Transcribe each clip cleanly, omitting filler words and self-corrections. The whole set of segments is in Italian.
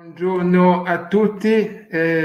Buongiorno a tutti,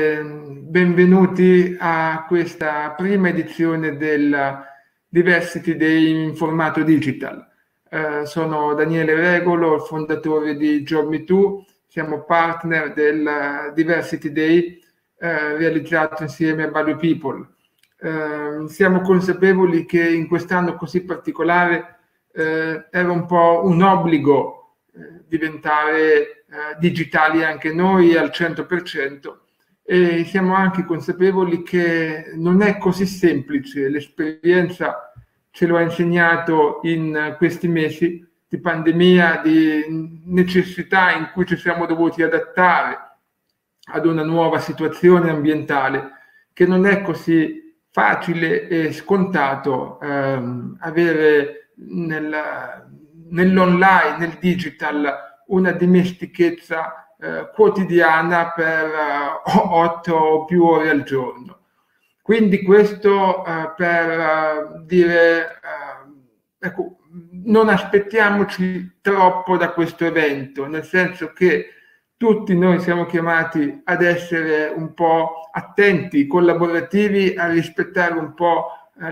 benvenuti a questa prima edizione del Diversity Day in formato digital. Sono Daniele Regolo, il fondatore di JobMeToo, siamo partner del Diversity Day realizzato insieme a Value People. Siamo consapevoli che in quest'anno così particolare era un po' un obbligo diventare digitali anche noi al 100%, e siamo anche consapevoli che non è così semplice. L'esperienza ce lo ha insegnato in questi mesi di pandemia, di necessità in cui ci siamo dovuti adattare ad una nuova situazione ambientale, che non è così facile e scontato avere nell'online, nel digital, una dimestichezza quotidiana per 8 o più ore al giorno. Quindi questo per dire, ecco, non aspettiamoci troppo da questo evento, nel senso che tutti noi siamo chiamati ad essere un po' attenti, collaborativi, a rispettare un po'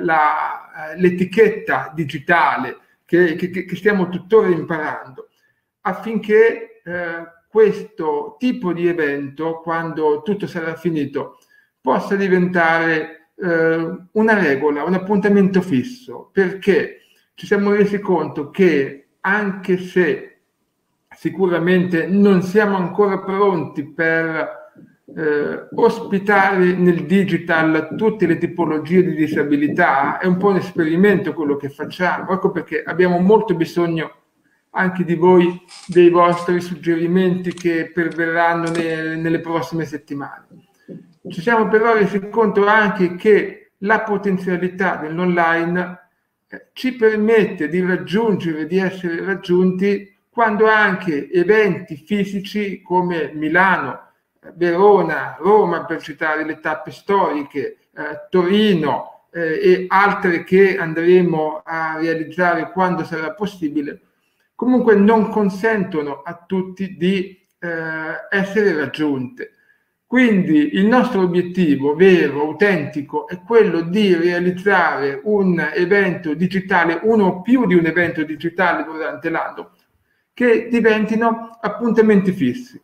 l'etichetta digitale che stiamo tuttora imparando, affinché questo tipo di evento, quando tutto sarà finito, possa diventare una regola, un appuntamento fisso, perché ci siamo resi conto che, anche se sicuramente non siamo ancora pronti per ospitare nel digital tutte le tipologie di disabilità, è un po' un esperimento quello che facciamo. Ecco perché abbiamo molto bisogno anche di voi, dei vostri suggerimenti che perverranno nelle prossime settimane. Ci siamo però resi conto anche che la potenzialità dell'online ci permette di raggiungere, di essere raggiunti, quando anche eventi fisici come Milano, Verona, Roma, per citare le tappe storiche, Torino e altre che andremo a realizzare quando sarà possibile, comunque non consentono a tutti di essere raggiunte. Quindi il nostro obiettivo vero, autentico, è quello di realizzare un evento digitale, uno o più di un evento digitale durante l'anno, che diventino appuntamenti fissi,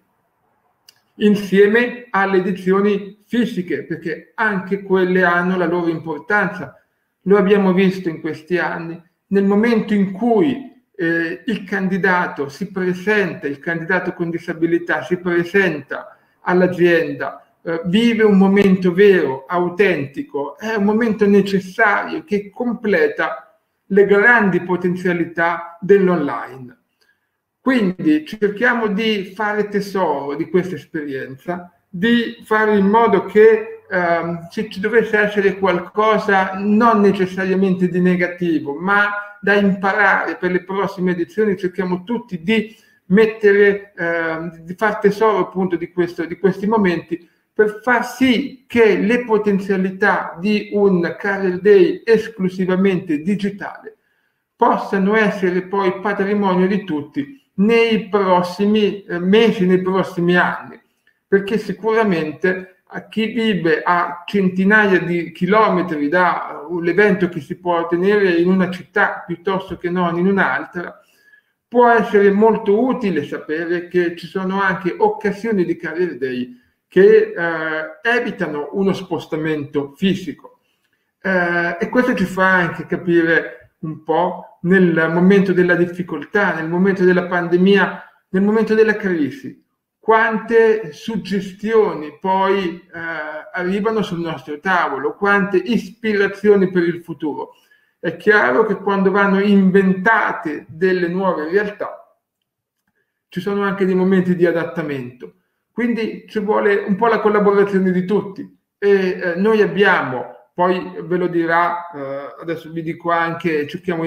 insieme alle edizioni fisiche, perché anche quelle hanno la loro importanza. Lo abbiamo visto in questi anni. Nel momento in cui il candidato si presenta, il candidato con disabilità si presenta all'azienda, vive un momento vero, autentico, è un momento necessario che completa le grandi potenzialità dell'online. Quindi cerchiamo di fare tesoro di questa esperienza, di fare in modo che ci dovesse essere qualcosa non necessariamente di negativo, ma da imparare per le prossime edizioni. Cerchiamo tutti di mettere, di far tesoro appunto di questi momenti, per far sì che le potenzialità di un Career Day esclusivamente digitale possano essere poi patrimonio di tutti nei prossimi mesi, nei prossimi anni, perché sicuramente a chi vive a centinaia di chilometri da l'evento che si può tenere in una città piuttosto che non in un'altra, può essere molto utile sapere che ci sono anche occasioni di Career Day che evitano uno spostamento fisico, e questo ci fa anche capire un po' nel momento della difficoltà, nel momento della pandemia, nel momento della crisi, quante suggestioni poi arrivano sul nostro tavolo, quante ispirazioni per il futuro. È chiaro che quando vanno inventate delle nuove realtà ci sono anche dei momenti di adattamento, quindi ci vuole un po' la collaborazione di tutti, e noi abbiamo, poi ve lo dirà, adesso vi dico anche, cerchiamo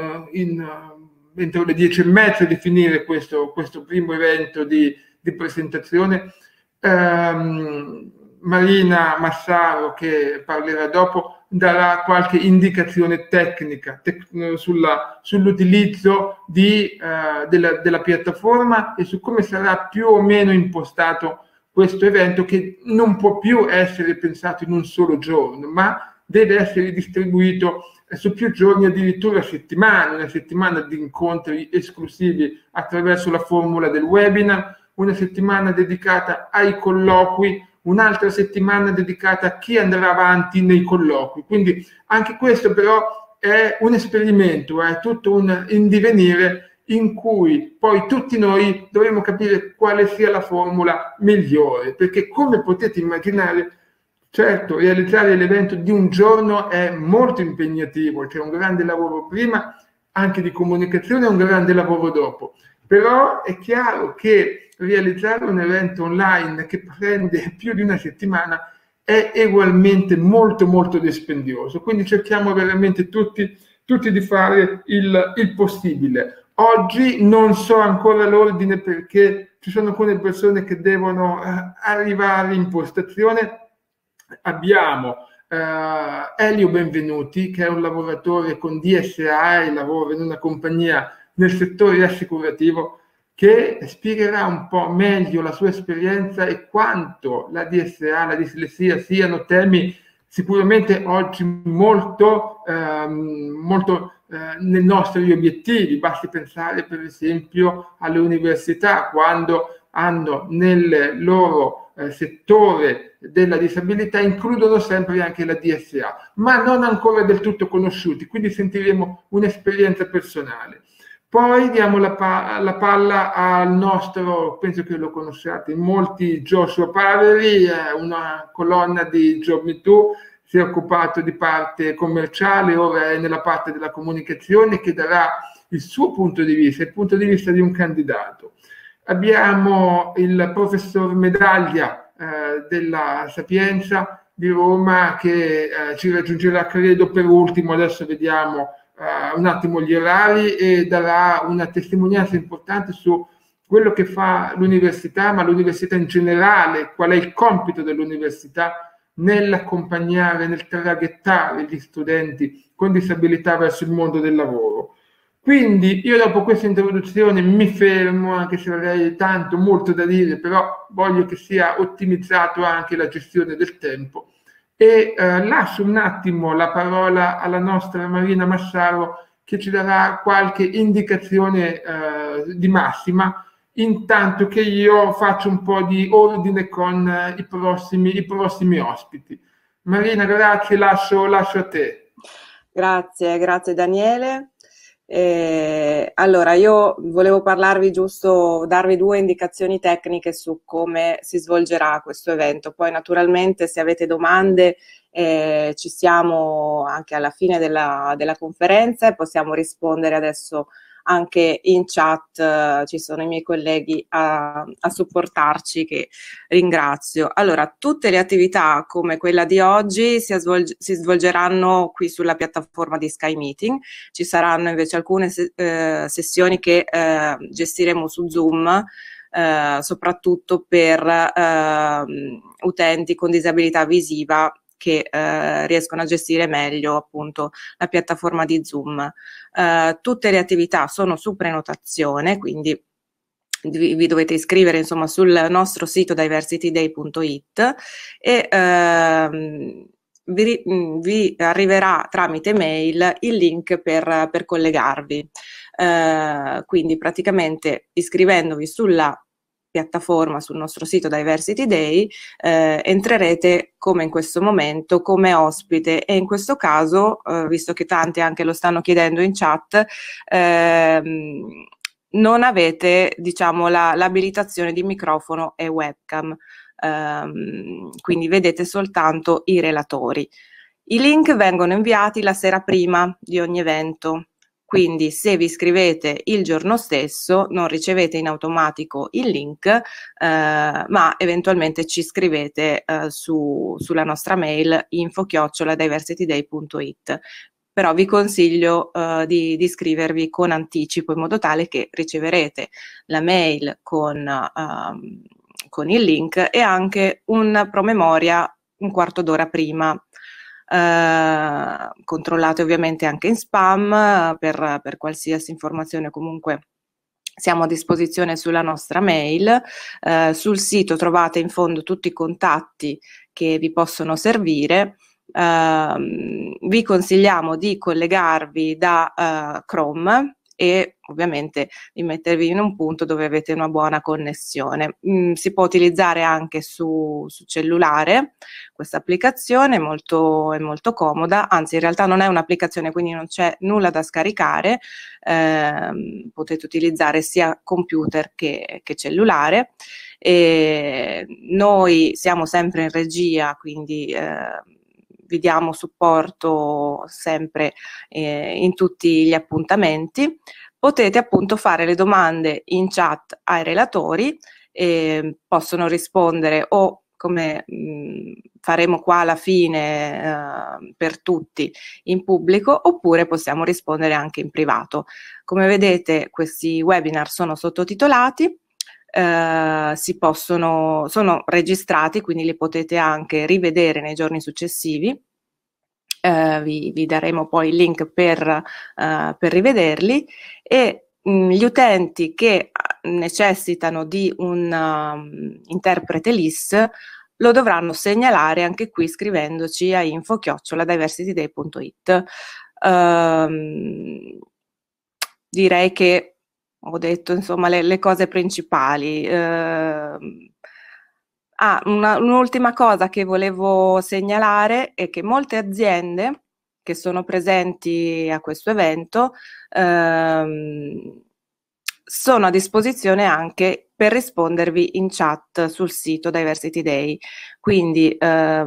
entro le 10:30 di finire questo primo evento di presentazione. Marina Massaro, che parlerà dopo, darà qualche indicazione tecnica sull'utilizzo della piattaforma e su come sarà più o meno impostato questo evento, che non può più essere pensato in un solo giorno, ma deve essere distribuito su più giorni, addirittura una settimana di incontri esclusivi attraverso la formula del webinar, una settimana dedicata ai colloqui, un'altra settimana dedicata a chi andrà avanti nei colloqui. Quindi anche questo però è un esperimento, è tutto un divenire in cui poi tutti noi dovremo capire quale sia la formula migliore, perché come potete immaginare, certo, realizzare l'evento di un giorno è molto impegnativo, c'è un grande lavoro prima, anche di comunicazione, e un grande lavoro dopo. Però è chiaro che realizzare un evento online che prende più di una settimana è ugualmente molto molto dispendioso, quindi cerchiamo veramente tutti di fare il possibile. Oggi non so ancora l'ordine, perché ci sono alcune persone che devono arrivare in postazione. Abbiamo Elio Benvenuti, che è un lavoratore con DSA e lavora in una compagnia nel settore assicurativo, che spiegherà un po' meglio la sua esperienza e quanto la DSA, la dislessia siano temi sicuramente oggi molto nei nostri obiettivi. Basti pensare per esempio alle università, quando hanno nel loro settore della disabilità includono sempre anche la DSA, ma non ancora del tutto conosciuti, quindi sentiremo un'esperienza personale. Poi diamo la palla al nostro, penso che lo conosciate molti, Joshua Paveri, una colonna di JobMeToo, si è occupato di parte commerciale, ora è nella parte della comunicazione, che darà il suo punto di vista, il punto di vista di un candidato. Abbiamo il professor Medaglia della Sapienza di Roma, che ci raggiungerà credo per ultimo, adesso vediamo un attimo gli orari, e darà una testimonianza importante su quello che fa l'università, ma l'università in generale, qual è il compito dell'università nell'accompagnare, nel traghettare gli studenti con disabilità verso il mondo del lavoro. Quindi io dopo questa introduzione mi fermo, anche se avrei molto da dire, però voglio che sia ottimizzato anche la gestione del tempo, e lascio un attimo la parola alla nostra Marina Massaro, che ci darà qualche indicazione di massima, intanto che io faccio un po' di ordine con i prossimi ospiti. Marina, grazie, lascio a te. Grazie Daniele. Allora, io volevo darvi 2 indicazioni tecniche su come si svolgerà questo evento. Poi naturalmente, se avete domande, ci siamo anche alla fine della conferenza e possiamo rispondere adesso anche in chat. Ci sono i miei colleghi a supportarci, che ringrazio. Allora, tutte le attività come quella di oggi si svolgeranno qui sulla piattaforma di Sky Meeting. Ci saranno invece alcune sessioni che gestiremo su Zoom, soprattutto per utenti con disabilità visiva, che riescono a gestire meglio appunto la piattaforma di Zoom. Tutte le attività sono su prenotazione, quindi vi dovete iscrivere insomma sul nostro sito diversityday.it e vi arriverà tramite mail il link per collegarvi. Quindi praticamente iscrivendovi sulla piattaforma, sul nostro sito Diversity Day, entrerete come in questo momento come ospite, e in questo caso, visto che tanti anche lo stanno chiedendo in chat, non avete, diciamo, l'abilitazione di microfono e webcam, quindi vedete soltanto i relatori. I link vengono inviati la sera prima di ogni evento, quindi se vi iscrivete il giorno stesso non ricevete in automatico il link, ma eventualmente ci scrivete sulla nostra mail info@diversityday.it. Però vi consiglio di iscrivervi con anticipo, in modo tale che riceverete la mail con il link e anche un promemoria un quarto d'ora prima. controllate ovviamente anche in spam, per qualsiasi informazione comunque siamo a disposizione sulla nostra mail. Sul sito trovate in fondo tutti i contatti che vi possono servire. Vi consigliamo di collegarvi da Chrome e ovviamente di mettervi in un punto dove avete una buona connessione. Si può utilizzare anche su cellulare questa applicazione, è molto comoda, anzi in realtà non è un'applicazione, quindi non c'è nulla da scaricare, potete utilizzare sia computer che cellulare. E noi siamo sempre in regia, quindi vi diamo supporto sempre in tutti gli appuntamenti. Potete appunto fare le domande in chat ai relatori, possono rispondere o come faremo qua alla fine per tutti in pubblico, oppure possiamo rispondere anche in privato. Come vedete questi webinar sono sottotitolati, sono registrati, quindi li potete anche rivedere nei giorni successivi. Vi daremo poi il link per rivederli, e gli utenti che necessitano di un interprete LIS lo dovranno segnalare anche qui scrivendoci a info@diversityday.it. Direi che ho detto insomma le cose principali. Un'ultima cosa che volevo segnalare è che molte aziende che sono presenti a questo evento sono a disposizione anche per rispondervi in chat sul sito Diversity Day. Quindi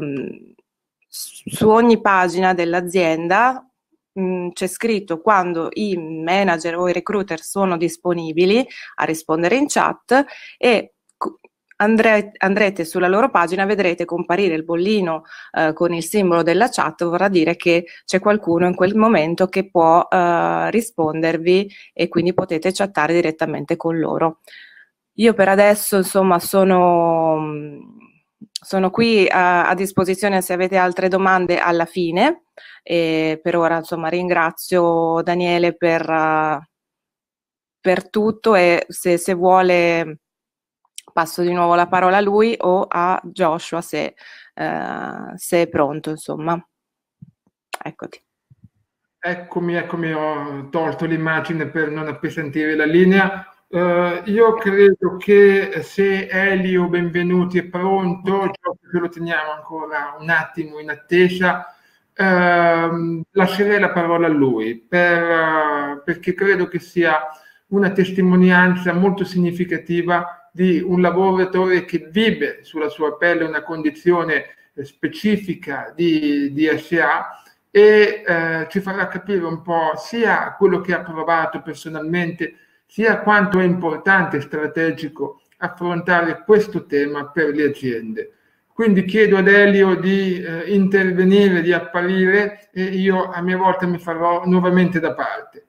su ogni pagina dell'azienda c'è scritto quando i manager o i recruiter sono disponibili a rispondere in chat, e andrete sulla loro pagina, vedrete comparire il bollino con il simbolo della chat, vorrà dire che c'è qualcuno in quel momento che può rispondervi, e quindi potete chattare direttamente con loro. Io per adesso insomma sono qui a disposizione se avete altre domande alla fine, e per ora insomma ringrazio Daniele per tutto, e se vuole passo di nuovo la parola a lui o a Joshua se è pronto, insomma. Eccoti. Eccomi, ho tolto l'immagine per non appesantire la linea. Io credo che se Elio Benvenuti è pronto, lo teniamo ancora un attimo in attesa, lascerei la parola a lui perché credo che sia una testimonianza molto significativa di un lavoratore che vive sulla sua pelle una condizione specifica di DSA, e ci farà capire un po' sia quello che ha provato personalmente, sia quanto è importante e strategico affrontare questo tema per le aziende. Quindi chiedo ad Elio di intervenire, di apparire, e io a mia volta mi farò nuovamente da parte.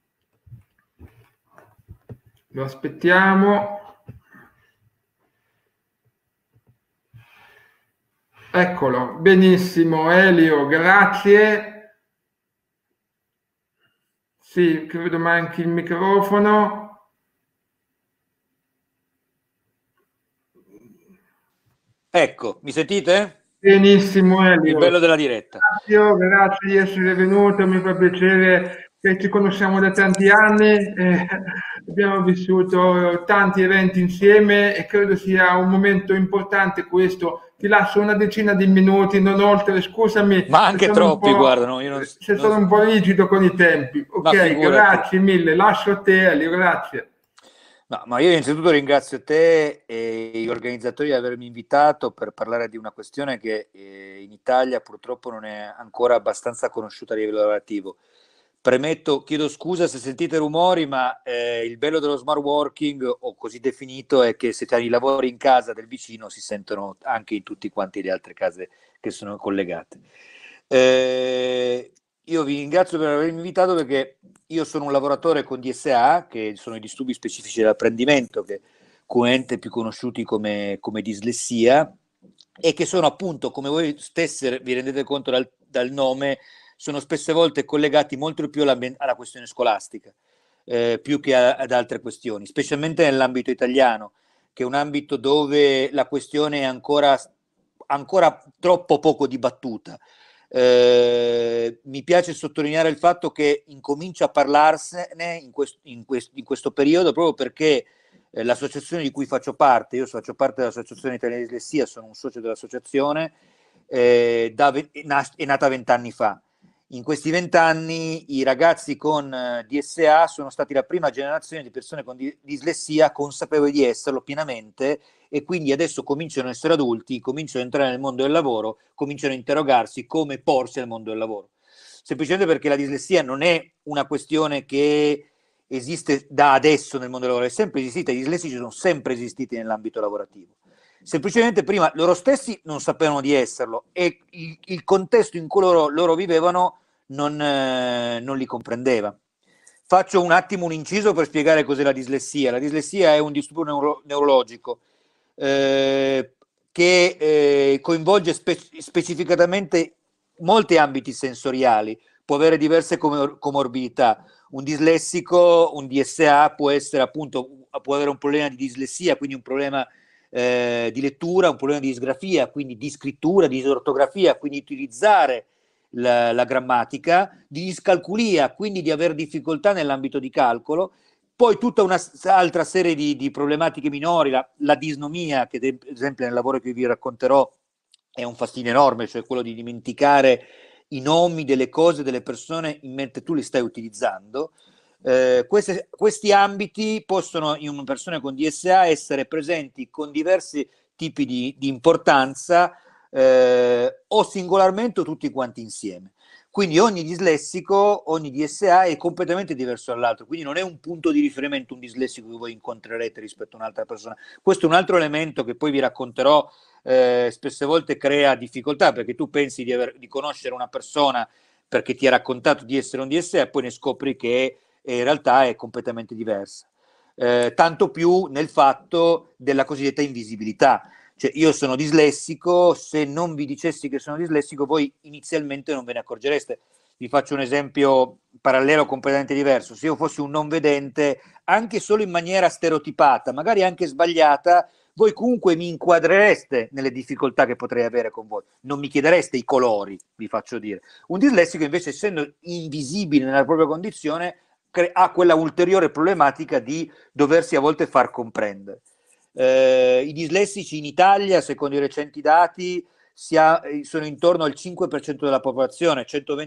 Lo aspettiamo. Eccolo, benissimo Elio, grazie. Sì, credo manchi il microfono. Ecco, mi sentite? Benissimo Elio. Il bello della diretta. Grazie di essere venuto, mi fa piacere che ci conosciamo da tanti anni, abbiamo vissuto tanti eventi insieme e credo sia un momento importante questo. Ti lascio una decina di minuti, non oltre, scusami. Ma anche troppi, guarda. No, io non, sono un po' rigido con i tempi. Ok, grazie mille, lascio a te Elio, grazie. No, ma io innanzitutto ringrazio te e gli organizzatori di avermi invitato per parlare di una questione che in Italia purtroppo non è ancora abbastanza conosciuta a livello lavorativo. Premetto, chiedo scusa se sentite rumori, ma il bello dello smart working, o così definito, è che se i lavori in casa del vicino si sentono anche in tutti quanti le altre case che sono collegate. Io vi ringrazio per avermi invitato, perché io sono un lavoratore con DSA, che sono i disturbi specifici dell'apprendimento, che comunemente più conosciuti come dislessia, e che sono appunto, come voi stesse vi rendete conto dal nome, sono spesse volte collegati molto più alla questione scolastica, più che ad altre questioni, specialmente nell'ambito italiano, che è un ambito dove la questione è ancora troppo poco dibattuta. Mi piace sottolineare il fatto che incomincia a parlarsene in questo periodo, proprio perché l'associazione di cui faccio parte, io faccio parte dell'Associazione Italiana di Dislessia, sono un socio dell'associazione, è nata 20 anni fa. In questi 20 anni i ragazzi con DSA sono stati la prima generazione di persone con dislessia consapevoli di esserlo pienamente, e quindi adesso cominciano ad essere adulti, cominciano ad entrare nel mondo del lavoro, cominciano a interrogarsi come porsi al mondo del lavoro. Semplicemente perché la dislessia non è una questione che esiste da adesso nel mondo del lavoro, è sempre esistita, i dislessici sono sempre esistiti nell'ambito lavorativo. Semplicemente prima loro stessi non sapevano di esserlo e il contesto in cui loro vivevano non li comprendeva. Faccio un attimo un inciso per spiegare cos'è la dislessia. La dislessia è un disturbo neurologico che coinvolge specificatamente molti ambiti sensoriali, può avere diverse comorbidità. Un dislessico, un DSA può essere appunto, può avere un problema di dislessia, quindi un problema di lettura, un problema di disgrafia, quindi di scrittura, di disortografia, quindi utilizzare la grammatica, di discalculia, quindi di avere difficoltà nell'ambito di calcolo, poi tutta un'altra serie di problematiche minori, la disnomia, che ad esempio nel lavoro che vi racconterò è un fastidio enorme, cioè quello di dimenticare i nomi delle cose, delle persone mentre tu li stai utilizzando. Questi ambiti possono in una persona con DSA essere presenti con diversi tipi di importanza, o singolarmente o tutti quanti insieme. Quindi ogni dislessico, ogni DSA è completamente diverso dall'altro, quindi non è un punto di riferimento un dislessico che voi incontrerete rispetto a un'altra persona. Questo è un altro elemento che poi vi racconterò, spesse volte crea difficoltà, perché tu pensi di conoscere una persona perché ti ha raccontato di essere un DSA e poi ne scopri che in realtà è completamente diversa. Tanto più nel fatto della cosiddetta invisibilità. Cioè, io sono dislessico, se non vi dicessi che sono dislessico, voi inizialmente non ve ne accorgereste. Vi faccio un esempio parallelo completamente diverso. Se io fossi un non vedente, anche solo in maniera stereotipata, magari anche sbagliata, voi comunque mi inquadrereste nelle difficoltà che potrei avere con voi. Non mi chiedereste i colori, vi faccio dire. Un dislessico invece, essendo invisibile nella propria condizione, ha quella ulteriore problematica di doversi a volte far comprendere. I dislessici in Italia, secondo i recenti dati, sono intorno al 5% della popolazione,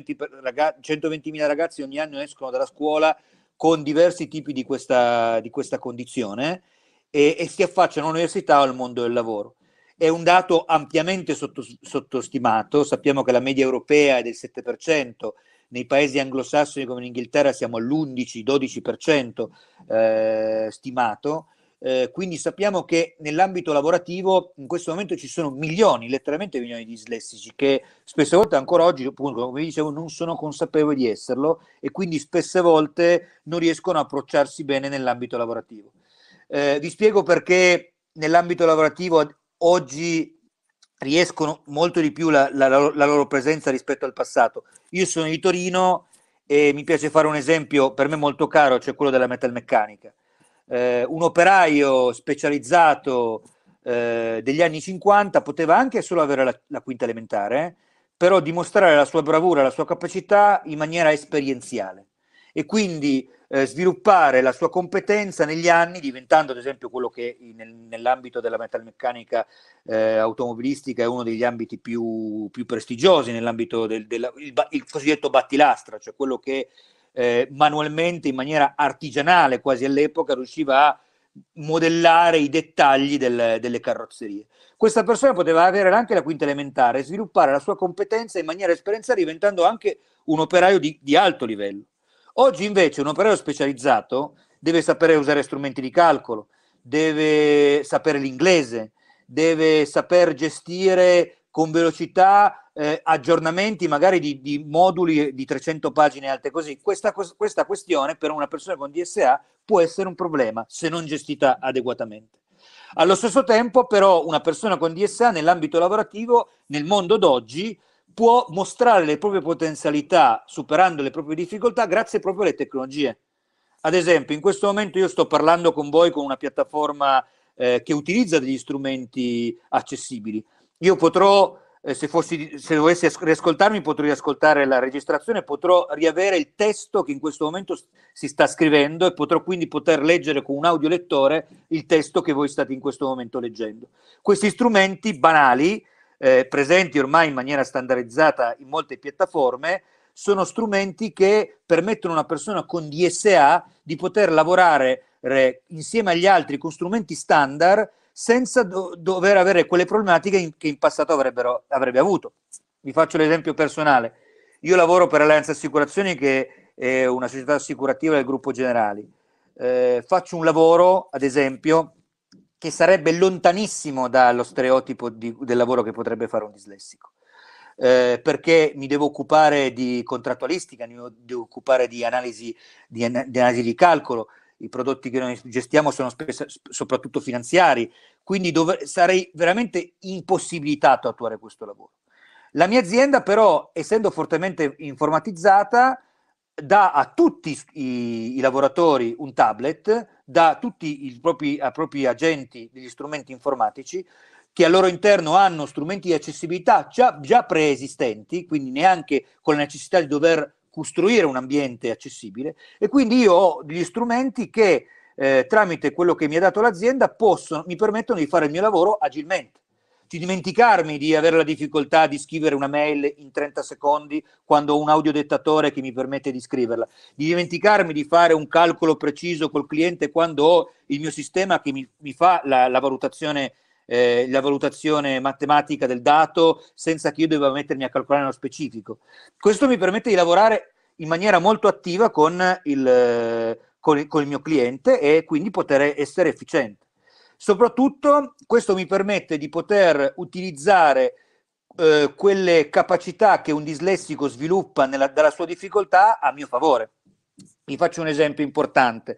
120.000 ragazzi ogni anno escono dalla scuola con diversi tipi di questa condizione e si affacciano all'università o al mondo del lavoro. È un dato ampiamente sottostimato, sappiamo che la media europea è del 7%, nei paesi anglosassoni come in Inghilterra siamo all'11-12% stimato. Quindi sappiamo che nell'ambito lavorativo in questo momento ci sono milioni, letteralmente milioni di dislessici che spesse volte ancora oggi, appunto, come vi dicevo, non sono consapevoli di esserlo e quindi spesse volte non riescono a approcciarsi bene nell'ambito lavorativo. Vi spiego perché nell'ambito lavorativo oggi riescono molto di più la loro presenza rispetto al passato. Io sono di Torino e mi piace fare un esempio per me molto caro, cioè quello della metalmeccanica. Un operaio specializzato degli anni 50 poteva anche solo avere la quinta elementare, però dimostrare la sua bravura, la sua capacità in maniera esperienziale e quindi sviluppare la sua competenza negli anni, diventando ad esempio quello che nell'ambito della metalmeccanica automobilistica è uno degli ambiti più prestigiosi, nell'ambito il cosiddetto battilastra, cioè quello che manualmente, in maniera artigianale quasi all'epoca, riusciva a modellare i dettagli delle carrozzerie. Questa persona poteva avere anche la quinta elementare e sviluppare la sua competenza in maniera esperienziale, diventando anche un operaio di alto livello. Oggi invece un operaio specializzato deve sapere usare strumenti di calcolo, deve sapere l'inglese, deve saper gestire con velocità aggiornamenti magari di moduli di 300 pagine alte così. Questa questione per una persona con DSA può essere un problema se non gestita adeguatamente. Allo stesso tempo, però, una persona con DSA nell'ambito lavorativo, nel mondo d'oggi, può mostrare le proprie potenzialità superando le proprie difficoltà grazie proprio alle tecnologie. Ad esempio, in questo momento io sto parlando con voi con una piattaforma che utilizza degli strumenti accessibili. Io potrò, se dovessi riascoltarmi, potrò riascoltare la registrazione, potrò riavere il testo che in questo momento si sta scrivendo e potrò quindi poter leggere con un audiolettore il testo che voi state in questo momento leggendo. Questi strumenti banali, presenti ormai in maniera standardizzata in molte piattaforme, sono strumenti che permettono a una persona con DSA di poter lavorare insieme agli altri con strumenti standard senza dover avere quelle problematiche che in passato avrebbe avuto. Vi faccio l'esempio personale. Io lavoro per Alleanza Assicurazioni, che è una società assicurativa del gruppo Generali. Faccio un lavoro, ad esempio, che sarebbe lontanissimo dallo stereotipo del lavoro che potrebbe fare un dislessico. Perché mi devo occupare di contrattualistica, mi devo occupare di analisi di calcolo, i prodotti che noi gestiamo sono soprattutto finanziari, quindi sarei veramente impossibilitato a attuare questo lavoro. La mia azienda però, essendo fortemente informatizzata, dà a tutti i lavoratori un tablet, dà a tutti i propri agenti degli strumenti informatici che al loro interno hanno strumenti di accessibilità già preesistenti, quindi neanche con la necessità di dover costruire un ambiente accessibile, e quindi io ho degli strumenti che tramite quello che mi ha dato l'azienda mi permettono di fare il mio lavoro agilmente, di dimenticarmi di avere la difficoltà di scrivere una mail in 30 secondi quando ho un audiodettatore che mi permette di scriverla, di dimenticarmi di fare un calcolo preciso col cliente quando ho il mio sistema che mi fa la valutazione matematica del dato senza che io debba mettermi a calcolare nello specifico. Questo mi permette di lavorare in maniera molto attiva con il mio cliente e quindi poter essere efficiente. Soprattutto questo mi permette di poter utilizzare quelle capacità che un dislessico sviluppa dalla sua difficoltà a mio favore. Vi faccio un esempio importante.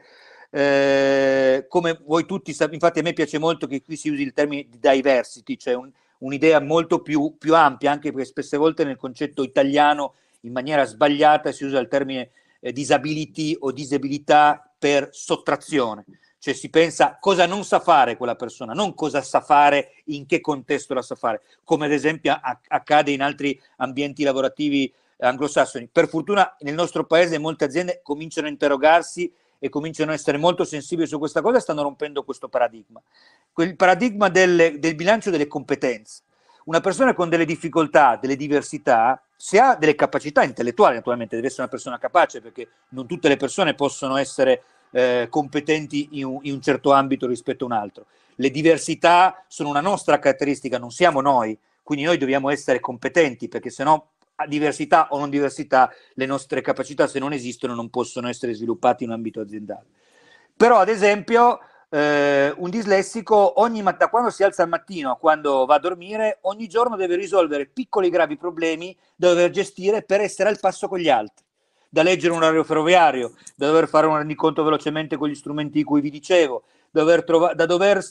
Come voi tutti sapete, infatti a me piace molto che qui si usi il termine di diversity, cioè un'idea molto più ampia, anche perché spesse volte nel concetto italiano in maniera sbagliata si usa il termine disability o disabilità per sottrazione, cioè si pensa cosa non sa fare quella persona, non cosa sa fare, in che contesto la sa fare, come ad esempio accade in altri ambienti lavorativi anglosassoni. Per fortuna nel nostro paese molte aziende cominciano a interrogarsi e cominciano a essere molto sensibili su questa cosa e stanno rompendo questo paradigma. Il paradigma del bilancio delle competenze. Una persona con delle difficoltà, delle diversità, se ha delle capacità intellettuali, naturalmente deve essere una persona capace, perché non tutte le persone possono essere competenti in un certo ambito rispetto a un altro. Le diversità sono una nostra caratteristica, non siamo noi, quindi noi dobbiamo essere competenti, perché sennò diversità o non diversità, le nostre capacità, se non esistono, non possono essere sviluppate in un ambito aziendale. Però, ad esempio, un dislessico da quando si alza al mattino a quando va a dormire, ogni giorno deve risolvere piccoli gravi problemi da dover gestire per essere al passo con gli altri, da leggere un orario ferroviario, da dover fare un rendiconto velocemente con gli strumenti di cui vi dicevo, da dover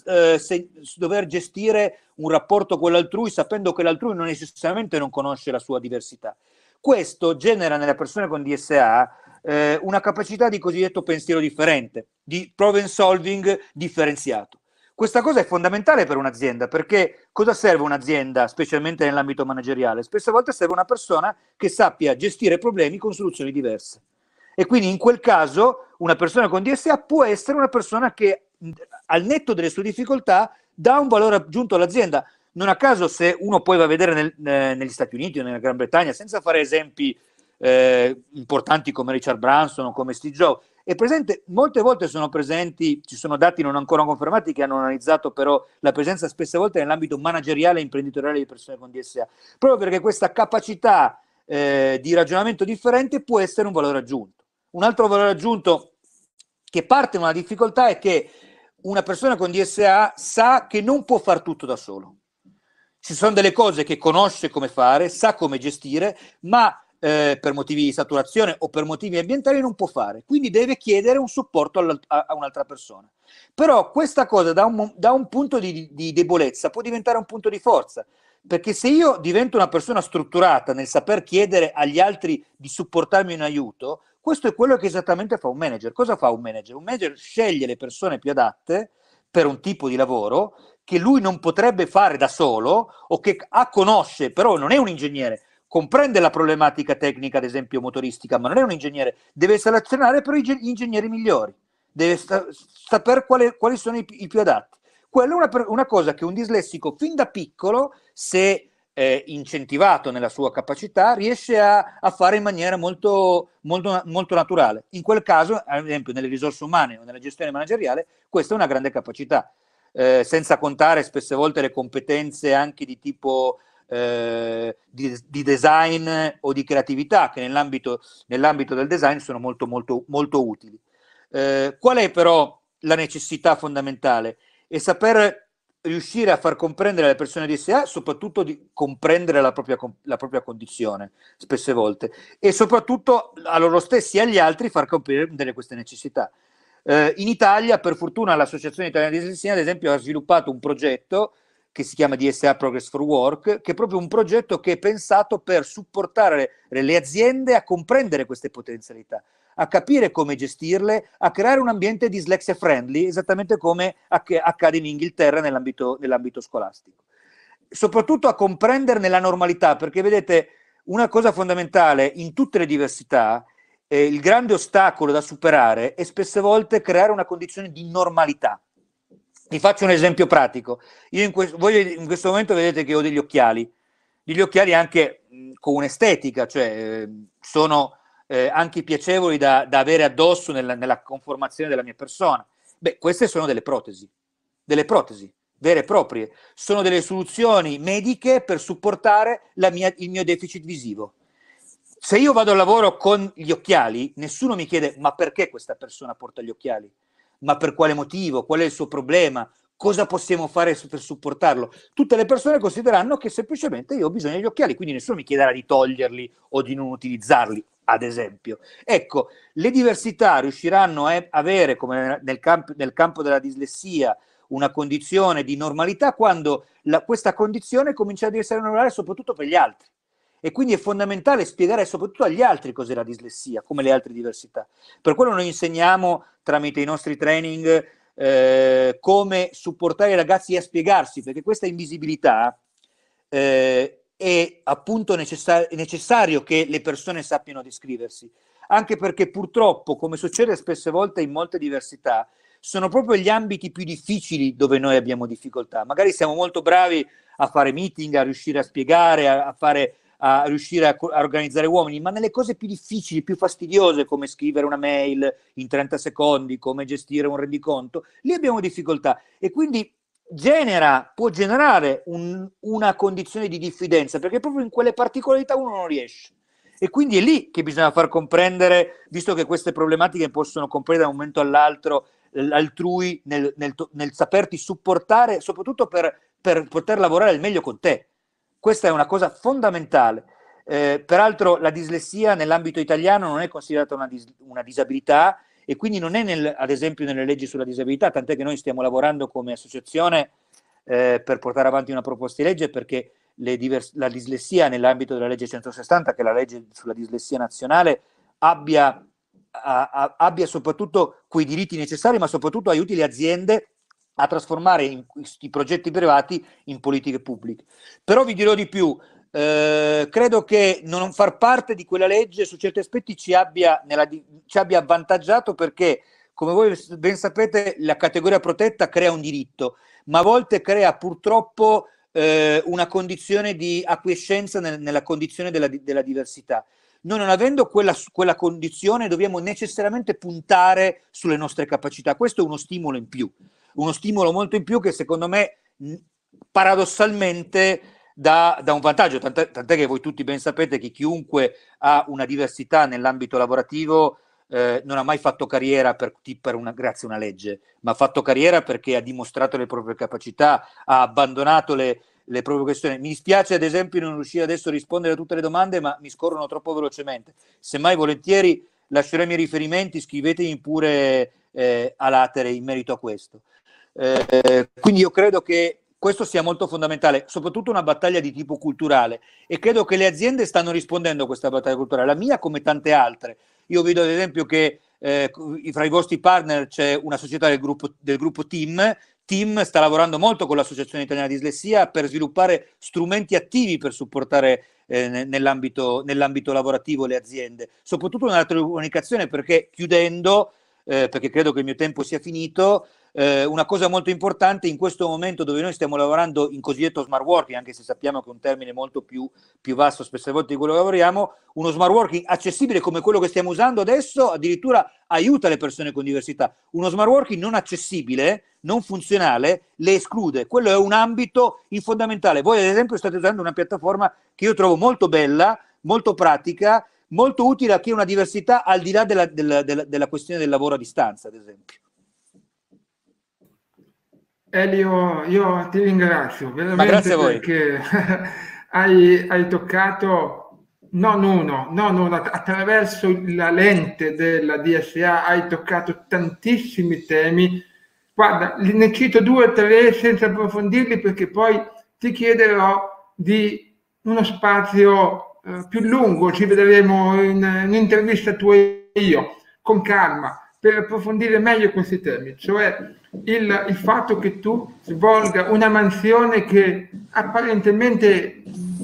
gestire un rapporto con l'altrui sapendo che l'altrui non necessariamente non conosce la sua diversità. Questo genera nelle persone con DSA una capacità di cosiddetto pensiero differente, di problem solving differenziato. Questa cosa è fondamentale per un'azienda, perché cosa serve un'azienda, specialmente nell'ambito manageriale? Spesse volte serve una persona che sappia gestire problemi con soluzioni diverse. E quindi in quel caso una persona con DSA può essere una persona che al netto delle sue difficoltà dà un valore aggiunto all'azienda. Non a caso, se uno poi va a vedere negli Stati Uniti o nella Gran Bretagna, senza fare esempi importanti come Richard Branson o come Steve Jobs, è presente, molte volte sono presenti, ci sono dati non ancora confermati che hanno analizzato però la presenza spesse volte nell'ambito manageriale e imprenditoriale di persone con DSA, proprio perché questa capacità di ragionamento differente può essere un valore aggiunto. Un altro valore aggiunto che parte da una difficoltà è che una persona con DSA sa che non può far tutto da solo. Ci sono delle cose che conosce come fare, sa come gestire, ma per motivi di saturazione o per motivi ambientali non può fare, quindi deve chiedere un supporto a un'altra persona. Però questa cosa da un punto di debolezza può diventare un punto di forza, perché se io divento una persona strutturata nel saper chiedere agli altri di supportarmi in aiuto, questo è quello che esattamente fa un manager. Cosa fa un manager? Un manager sceglie le persone più adatte per un tipo di lavoro che lui non potrebbe fare da solo o che conosce, però non è un ingegnere, comprende la problematica tecnica, ad esempio motoristica, ma non è un ingegnere, deve selezionare però gli ingegneri migliori, deve sapere quali sono i più adatti. Quello è una cosa che un dislessico fin da piccolo, se incentivato nella sua capacità, riesce a fare in maniera molto, molto, molto naturale. In quel caso, ad esempio nelle risorse umane o nella gestione manageriale, questa è una grande capacità, senza contare spesse volte le competenze anche di tipo di design o di creatività, che nell'ambito del design sono molto, molto, molto utili. Qual è però la necessità fondamentale? È saper riuscire a far comprendere alle persone di sé, soprattutto di comprendere la propria condizione, spesse volte, e soprattutto a loro stessi e agli altri far comprendere queste necessità. In Italia, per fortuna, l'Associazione Italiana di Dislessia, ad esempio, ha sviluppato un progetto che si chiama DSA Progress for Work, che è proprio un progetto che è pensato per supportare le aziende a comprendere queste potenzialità, a capire come gestirle, a creare un ambiente dislexia friendly, esattamente come accade in Inghilterra nell'ambito scolastico. Soprattutto a comprenderne la normalità, perché vedete, una cosa fondamentale in tutte le diversità, il grande ostacolo da superare è spesse volte creare una condizione di normalità. Vi faccio un esempio pratico. Voi in questo momento vedete che ho degli occhiali anche con un'estetica, cioè sono anche piacevoli da avere addosso nella conformazione della mia persona. Beh, queste sono delle protesi vere e proprie, sono delle soluzioni mediche per supportare il mio deficit visivo. Se io vado al lavoro con gli occhiali, nessuno mi chiede ma perché questa persona porta gli occhiali? Ma per quale motivo? Qual è il suo problema? Cosa possiamo fare per supportarlo? Tutte le persone considereranno che semplicemente io ho bisogno degli occhiali, quindi nessuno mi chiederà di toglierli o di non utilizzarli, ad esempio. Ecco, le diversità riusciranno a avere, come nel campo della dislessia, una condizione di normalità quando questa condizione comincia ad essere normale soprattutto per gli altri. E quindi è fondamentale spiegare soprattutto agli altri cos'è la dislessia, come le altre diversità. Per quello noi insegniamo tramite i nostri training come supportare i ragazzi a spiegarsi, perché questa invisibilità è appunto necessario che le persone sappiano descriversi, anche perché purtroppo, come succede spesse volte in molte diversità, sono proprio gli ambiti più difficili dove noi abbiamo difficoltà. Magari siamo molto bravi a fare meeting, a riuscire a spiegare, a riuscire a organizzare uomini, ma nelle cose più difficili, più fastidiose, come scrivere una mail in 30 secondi, come gestire un rendiconto, lì abbiamo difficoltà e quindi può generare una condizione di diffidenza, perché proprio in quelle particolarità uno non riesce. E quindi è lì che bisogna far comprendere, visto che queste problematiche possono comprendere da un momento all'altro l'altrui nel saperti supportare, soprattutto per poter lavorare al meglio con te. Questa è una cosa fondamentale. Peraltro la dislessia nell'ambito italiano non è considerata una disabilità e quindi non è ad esempio nelle leggi sulla disabilità, tant'è che noi stiamo lavorando come associazione per portare avanti una proposta di legge perché la dislessia nell'ambito della legge 160, che è la legge sulla dislessia nazionale, abbia soprattutto quei diritti necessari, ma soprattutto aiuti le aziende a trasformare i progetti privati in politiche pubbliche. Però vi dirò di più, credo che non far parte di quella legge su certi aspetti ci abbia avvantaggiato, perché come voi ben sapete la categoria protetta crea un diritto, ma a volte crea purtroppo una condizione di acquiescenza nella condizione della diversità. Noi non avendo quella condizione dobbiamo necessariamente puntare sulle nostre capacità. Questo è uno stimolo in più, uno stimolo molto in più che secondo me paradossalmente dà un vantaggio, tant'è che voi tutti ben sapete che chiunque ha una diversità nell'ambito lavorativo non ha mai fatto carriera grazie a una legge, ma ha fatto carriera perché ha dimostrato le proprie capacità, ha abbandonato le le proprie questioni. Mi dispiace ad esempio non riuscire adesso a rispondere a tutte le domande, ma mi scorrono troppo velocemente. Semmai volentieri lascerò i miei riferimenti, scrivetemi pure a latere in merito a questo. Quindi io credo che questo sia molto fondamentale, soprattutto una battaglia di tipo culturale, e credo che le aziende stanno rispondendo a questa battaglia culturale, la mia come tante altre. Io vedo ad esempio che fra i vostri partner c'è una società del gruppo TIM. TIM sta lavorando molto con l'Associazione Italiana di Dislessia per sviluppare strumenti attivi per supportare nell'ambito lavorativo le aziende, soprattutto nella telecomunicazione, perché chiudendo, perché credo che il mio tempo sia finito, una cosa molto importante in questo momento dove noi stiamo lavorando in cosiddetto smart working, anche se sappiamo che è un termine molto più vasto spesse volte di quello che lavoriamo, uno smart working accessibile come quello che stiamo usando adesso addirittura aiuta le persone con diversità. Uno smart working non accessibile, non funzionale, le esclude. Quello è un ambito fondamentale. Voi ad esempio state usando una piattaforma che io trovo molto bella, molto pratica, molto utile a chi ha una diversità al di là della questione del lavoro a distanza, ad esempio. Elio, io ti ringrazio veramente. Ma grazie a voi. Perché hai toccato non attraverso la lente della DSA hai toccato tantissimi temi. Guarda, ne cito 2 o 3 senza approfondirli, perché poi ti chiederò di uno spazio più lungo, ci vedremo in un'intervista tua e io, con calma, per approfondire meglio questi temi, cioè il fatto che tu svolga una mansione che apparentemente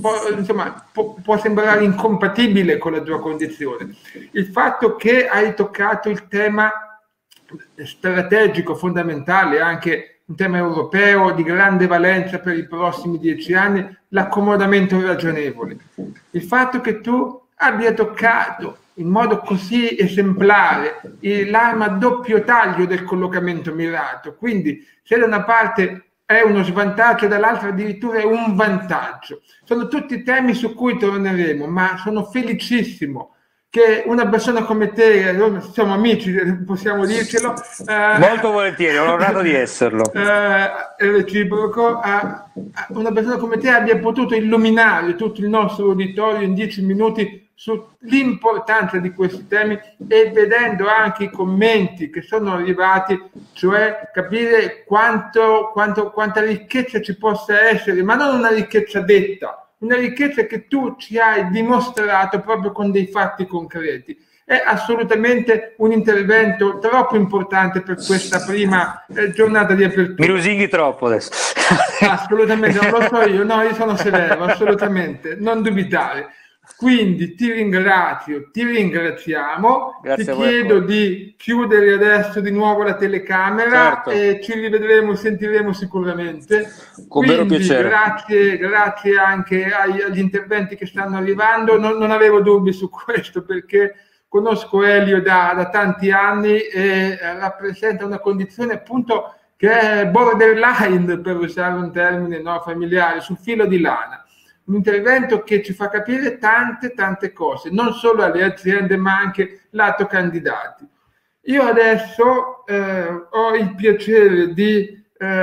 può sembrare incompatibile con la tua condizione, il fatto che hai toccato il tema strategico, fondamentale, anche un tema europeo di grande valenza per i prossimi 10 anni, l'accomodamento ragionevole, il fatto che tu abbia toccato in modo così esemplare l'arma a doppio taglio del collocamento mirato, quindi se da una parte è uno svantaggio, dall'altra addirittura è un vantaggio. Sono tutti temi su cui torneremo, ma sono felicissimo che una persona come te, noi siamo amici, possiamo dircelo. Molto volentieri, ho l'onore di esserlo. È reciproco. Una persona come te abbia potuto illuminare tutto il nostro uditorio in 10 minuti sull'importanza di questi temi, e vedendo anche i commenti che sono arrivati, cioè capire quanta ricchezza ci possa essere, ma non una ricchezza detta, una ricchezza che tu ci hai dimostrato proprio con dei fatti concreti. È assolutamente un intervento troppo importante per questa prima giornata di apertura. Mi lusinghi troppo adesso. Assolutamente, non lo so io, no, io sono severo, assolutamente, non dubitare. Quindi ti ringrazio, ti ringraziamo. Grazie, ti chiedo di chiudere adesso di nuovo la telecamera, certo, e ci rivedremo, sentiremo sicuramente. Con vero piacere. Grazie anche agli interventi che stanno arrivando. Non avevo dubbi su questo, perché conosco Elio da tanti anni e rappresenta una condizione appunto che è borderline, per usare un termine familiare, sul filo di lana. Un intervento che ci fa capire tante cose, non solo alle aziende ma anche lato candidati. Io adesso ho il piacere di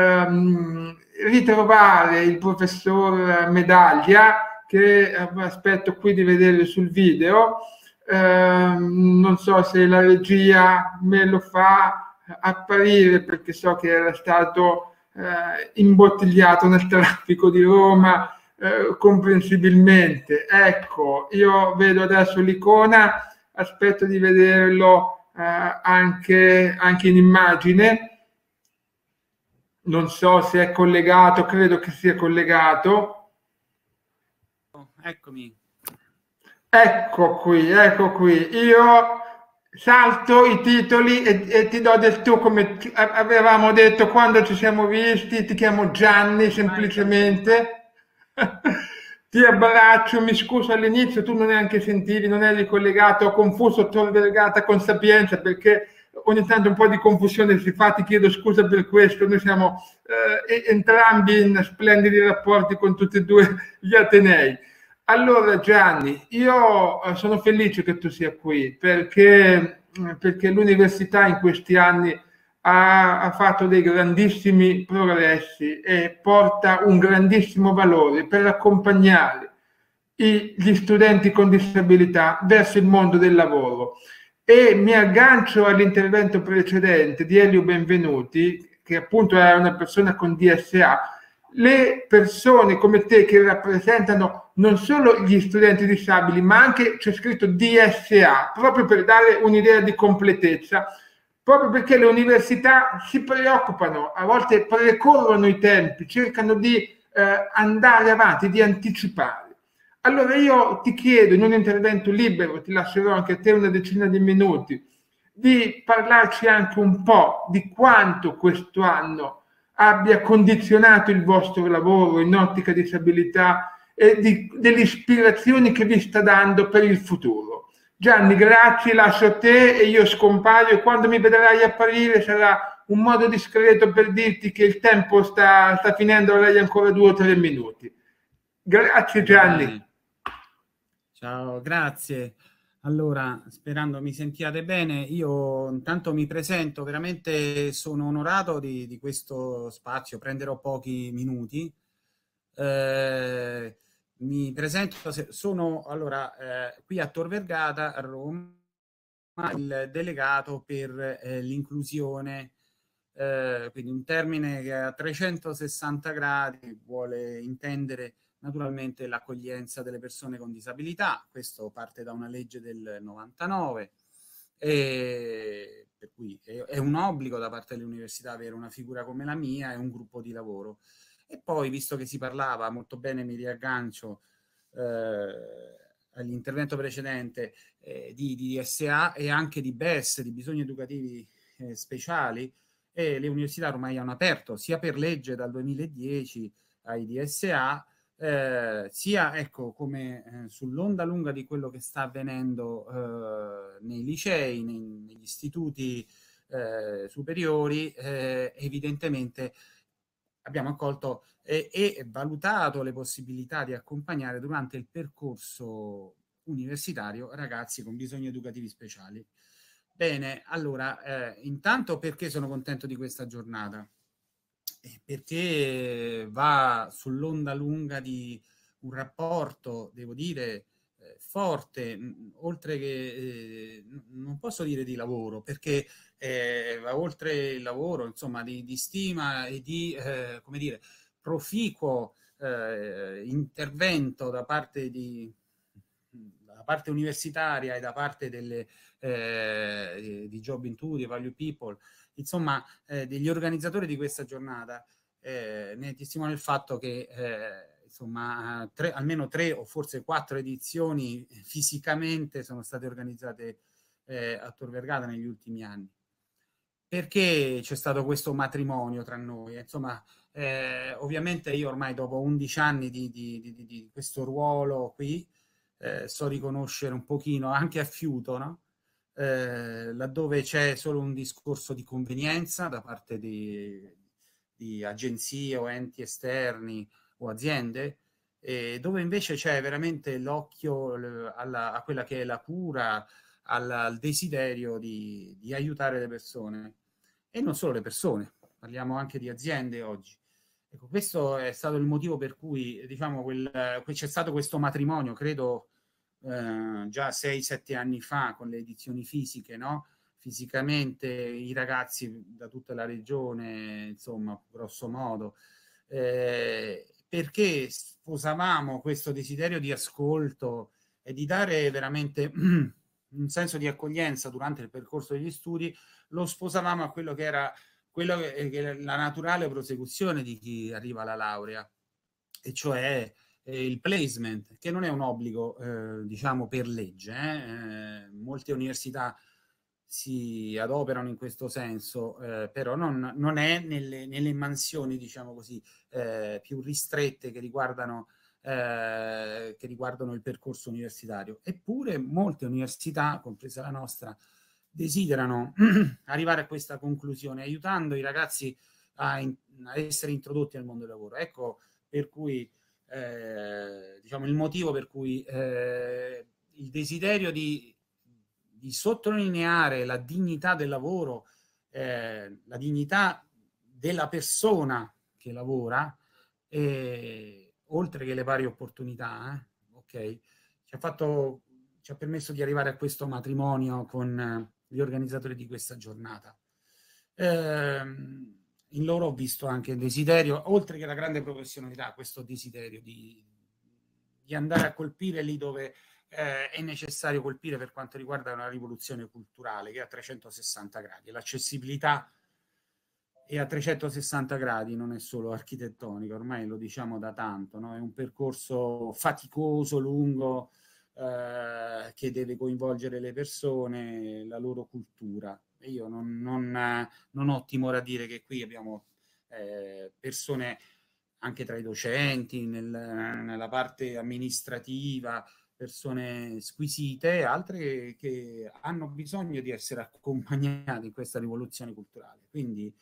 ritrovare il professor Medaglia, che aspetto qui di vedere sul video. Non so se la regia me lo fa apparire, perché so che era stato imbottigliato nel traffico di Roma. Comprensibilmente. Ecco, io vedo adesso l'icona, aspetto di vederlo anche in immagine. Non so se è collegato, credo che sia collegato. Eccomi. Ecco qui. Io salto i titoli e ti do del tu, come avevamo detto quando ci siamo visti. Ti chiamo Gianni, semplicemente. Ti abbraccio, mi scuso all'inizio, tu non neanche sentivi, non eri collegato, ho confuso Tor Vergata con Sapienza, perché ogni tanto un po' di confusione si fa, ti chiedo scusa per questo. Noi siamo entrambi in splendidi rapporti con tutti e 2 gli atenei. Allora Gianni, io sono felice che tu sia qui, perché l'università in questi anni ha fatto dei grandissimi progressi e porta un grandissimo valore per accompagnare gli studenti con disabilità verso il mondo del lavoro. E mi aggancio all'intervento precedente di Elio Benvenuti, che appunto è una persona con DSA. Le persone come te che rappresentano non solo gli studenti disabili, ma anche c'è scritto DSA, proprio per dare un'idea di completezza, proprio perché le università si preoccupano, a volte precorrono i tempi, cercano di andare avanti, di anticipare. Allora io ti chiedo, in un intervento libero, ti lascerò anche a te una decina di minuti, di parlarci anche un po' di quanto questo anno abbia condizionato il vostro lavoro in ottica disabilità e delle ispirazioni che vi sta dando per il futuro. Gianni, grazie, lascio a te e io scompaio, e quando mi vedrai apparire sarà un modo discreto per dirti che il tempo sta finendo, avrai ancora 2 o 3 minuti. Grazie Gianni. Ciao, grazie. Allora, sperando mi sentiate bene, io intanto mi presento, veramente sono onorato di questo spazio, prenderò pochi minuti. Mi presento, sono qui a Tor Vergata, a Roma, il delegato per l'inclusione, quindi un termine che a 360 gradi vuole intendere naturalmente l'accoglienza delle persone con disabilità. Questo parte da una legge del 99, per cui è un obbligo da parte delle università avere una figura come la mia e un gruppo di lavoro. E poi, visto che si parlava molto bene, mi riaggancio all'intervento precedente di DSA e anche di BES, di bisogni educativi speciali, e le università ormai hanno aperto sia per legge dal 2010 ai DSA, sia ecco come sull'onda lunga di quello che sta avvenendo nei licei, negli istituti superiori, evidentemente abbiamo accolto e valutato le possibilità di accompagnare durante il percorso universitario ragazzi con bisogni educativi speciali. Bene, allora, intanto perché sono contento di questa giornata? Perché va sull'onda lunga di un rapporto, devo dire, forte, oltre che, non posso dire di lavoro, perché va oltre il lavoro, insomma, di stima e di, come dire, proficuo intervento da parte universitaria e da parte di Job in Two, di Value People, insomma, degli organizzatori di questa giornata. Ne testimonia il fatto che insomma almeno 3 o forse 4 edizioni fisicamente sono state organizzate a Tor Vergata negli ultimi anni. Perché c'è stato questo matrimonio tra noi? Insomma, ovviamente io ormai dopo 11 anni di questo ruolo qui so riconoscere un pochino anche a fiuto, no? Laddove c'è solo un discorso di convenienza da parte di agenzie o enti esterni o aziende, dove invece c'è veramente l'occhio a quella che è la cura, al desiderio di aiutare le persone. E non solo le persone, parliamo anche di aziende oggi. Ecco, questo è stato il motivo per cui, diciamo, c'è stato questo matrimonio, credo, già 6-7 anni fa, con le edizioni fisiche, no? Fisicamente i ragazzi da tutta la regione, insomma, grosso modo, perché sposavamo questo desiderio di ascolto e di dare veramente un senso di accoglienza durante il percorso degli studi, lo sposavamo a quello che era la naturale prosecuzione di chi arriva alla laurea, e cioè il placement, che non è un obbligo, diciamo, per legge. Molte università si adoperano in questo senso, però non è nelle mansioni, diciamo così, più ristrette che riguardano il percorso universitario. Eppure molte università, compresa la nostra, desiderano arrivare a questa conclusione, aiutando i ragazzi a essere introdotti al mondo del lavoro. Ecco per cui diciamo il motivo per cui il desiderio di sottolineare la dignità del lavoro la dignità della persona che lavora, oltre che le pari opportunità, ok? Ci ha permesso di arrivare a questo matrimonio con gli organizzatori di questa giornata. In loro ho visto anche il desiderio, oltre che la grande professionalità, questo desiderio di andare a colpire lì dove è necessario colpire per quanto riguarda una rivoluzione culturale che è a 360 gradi. L'accessibilità è a 360 gradi, non è solo architettonica, ormai lo diciamo da tanto, no? È un percorso faticoso, lungo, che deve coinvolgere le persone, la loro cultura. E io non ho timore a dire che qui abbiamo persone anche tra i docenti, nella parte amministrativa, persone squisite, altre che hanno bisogno di essere accompagnate in questa rivoluzione culturale. Quindi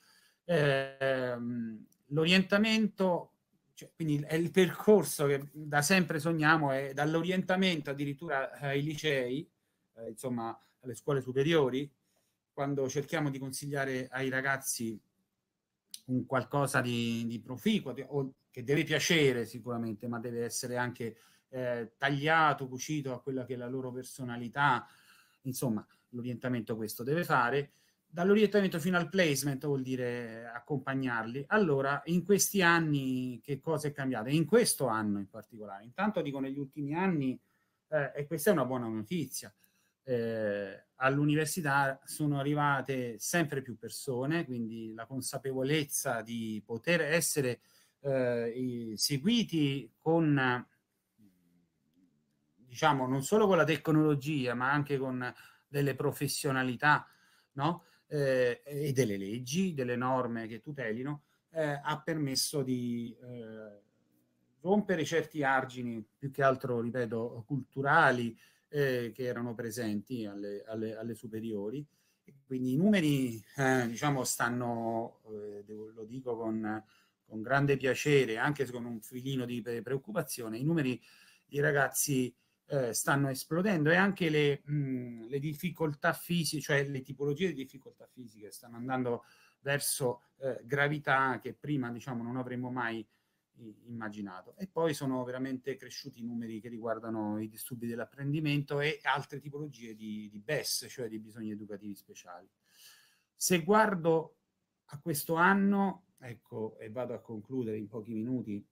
l'orientamento, cioè, quindi è il percorso che da sempre sogniamo, è dall'orientamento addirittura ai licei, insomma alle scuole superiori, quando cerchiamo di consigliare ai ragazzi un qualcosa di proficuo, che deve piacere sicuramente, ma deve essere anche tagliato, cucito a quella che è la loro personalità. Insomma, l'orientamento questo deve fare. Dall'orientamento fino al placement vuol dire accompagnarli. Allora, in questi anni che cosa è cambiato? In questo anno in particolare. Intanto dico negli ultimi anni, e questa è una buona notizia, all'università sono arrivate sempre più persone, quindi la consapevolezza di poter essere seguiti con, diciamo, non solo con la tecnologia, ma anche con delle professionalità, no? E delle leggi, delle norme che tutelino, ha permesso di rompere certi argini, più che altro, ripeto, culturali, che erano presenti alle superiori. E quindi i numeri, diciamo, stanno, lo dico con grande piacere, anche con un filino di preoccupazione, i numeri di ragazzi stanno esplodendo, e anche le difficoltà fisiche, cioè le tipologie di difficoltà fisiche stanno andando verso gravità che prima, diciamo, non avremmo mai immaginato. E poi sono veramente cresciuti i numeri che riguardano i disturbi dell'apprendimento e altre tipologie di BES, cioè di bisogni educativi speciali. Se guardo a questo anno, ecco, e vado a concludere in pochi minuti,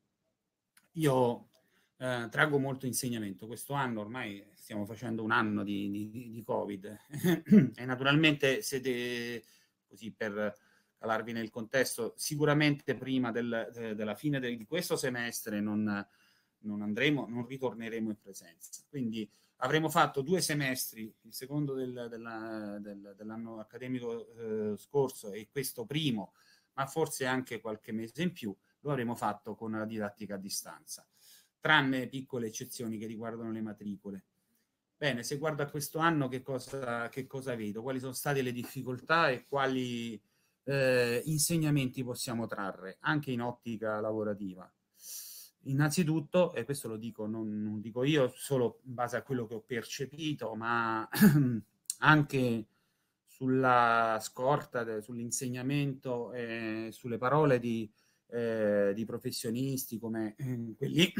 io traggo molto insegnamento. Questo anno ormai stiamo facendo un anno di Covid e naturalmente così per calarvi nel contesto, sicuramente prima della fine di questo semestre non ritorneremo in presenza. Quindi avremo fatto 2 semestri, il secondo dell'anno accademico scorso e questo primo, ma forse anche qualche mese in più, lo avremo fatto con la didattica a distanza, tranne piccole eccezioni che riguardano le matricole. Bene, se guardo a questo anno che cosa vedo? Quali sono state le difficoltà e quali insegnamenti possiamo trarre, anche in ottica lavorativa? Innanzitutto, e questo lo dico, non dico io solo in base a quello che ho percepito, ma anche sulla scorta, sull'insegnamento, sulle parole di professionisti come quelli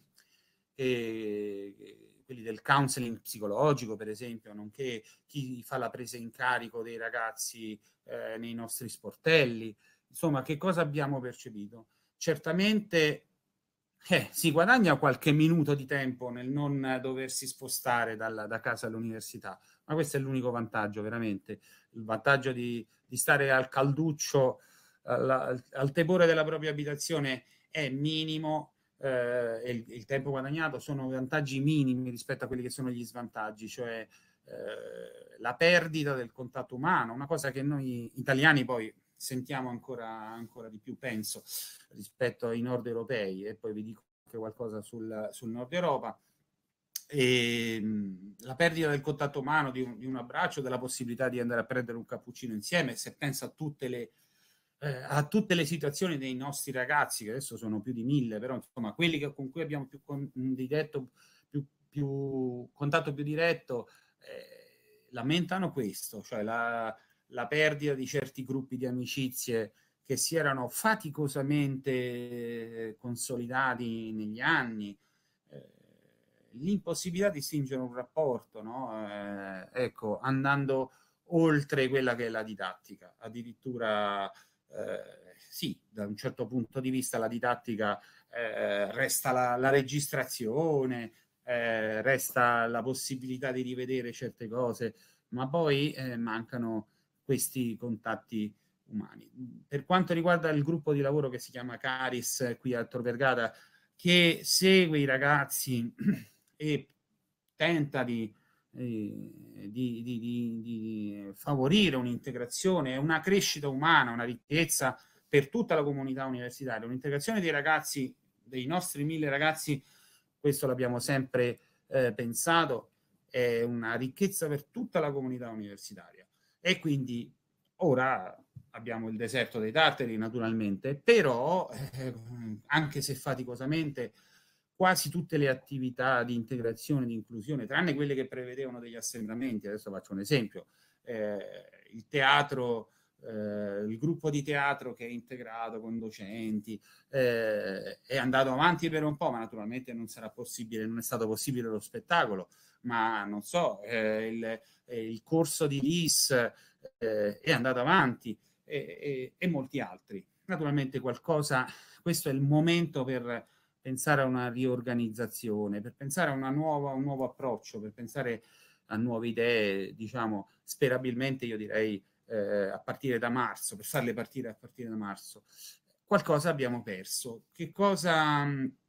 del counseling psicologico, per esempio, nonché chi fa la presa in carico dei ragazzi nei nostri sportelli. Insomma, che cosa abbiamo percepito? Certamente si guadagna qualche minuto di tempo nel non doversi spostare da casa all'università, ma questo è l'unico vantaggio, veramente. Il vantaggio di stare al calduccio, al tepore della propria abitazione è minimo, e il tempo guadagnato sono vantaggi minimi rispetto a quelli che sono gli svantaggi, cioè la perdita del contatto umano, una cosa che noi italiani poi sentiamo ancora di più, penso, rispetto ai nord europei, e poi vi dico anche qualcosa sul nord Europa. E la perdita del contatto umano, di un abbraccio, della possibilità di andare a prendere un cappuccino insieme. Se penso a tutte le situazioni dei nostri ragazzi, che adesso sono più di 1000, però insomma quelli con cui abbiamo più contatto più diretto, lamentano questo, cioè la la perdita di certi gruppi di amicizie che si erano faticosamente consolidati negli anni, l'impossibilità di stringere un rapporto, no? Ecco, andando oltre quella che è la didattica. Addirittura, sì, da un certo punto di vista la didattica resta la registrazione, resta la possibilità di rivedere certe cose, ma poi mancano questi contatti umani. Per quanto riguarda il gruppo di lavoro che si chiama Caris qui a Tor Vergata, che segue i ragazzi e tenta di favorire un'integrazione, una crescita umana, una ricchezza per tutta la comunità universitaria, un'integrazione dei ragazzi, dei nostri 1000 ragazzi, questo l'abbiamo sempre pensato, è una ricchezza per tutta la comunità universitaria. E quindi ora abbiamo il deserto dei Tartari, naturalmente, però anche se faticosamente quasi tutte le attività di integrazione, di inclusione, tranne quelle che prevedevano degli assembramenti, adesso faccio un esempio, il teatro, il gruppo di teatro che è integrato con docenti, è andato avanti per un po', ma naturalmente non sarà possibile, non è stato possibile lo spettacolo, ma non so, il corso di LIS è andato avanti e molti altri. Naturalmente qualcosa, questo è il momento per pensare a una riorganizzazione, per pensare a un nuovo approccio, per pensare a nuove idee, diciamo, sperabilmente io direi a partire da marzo, per farle partire a partire da marzo. Qualcosa abbiamo perso. Che cosa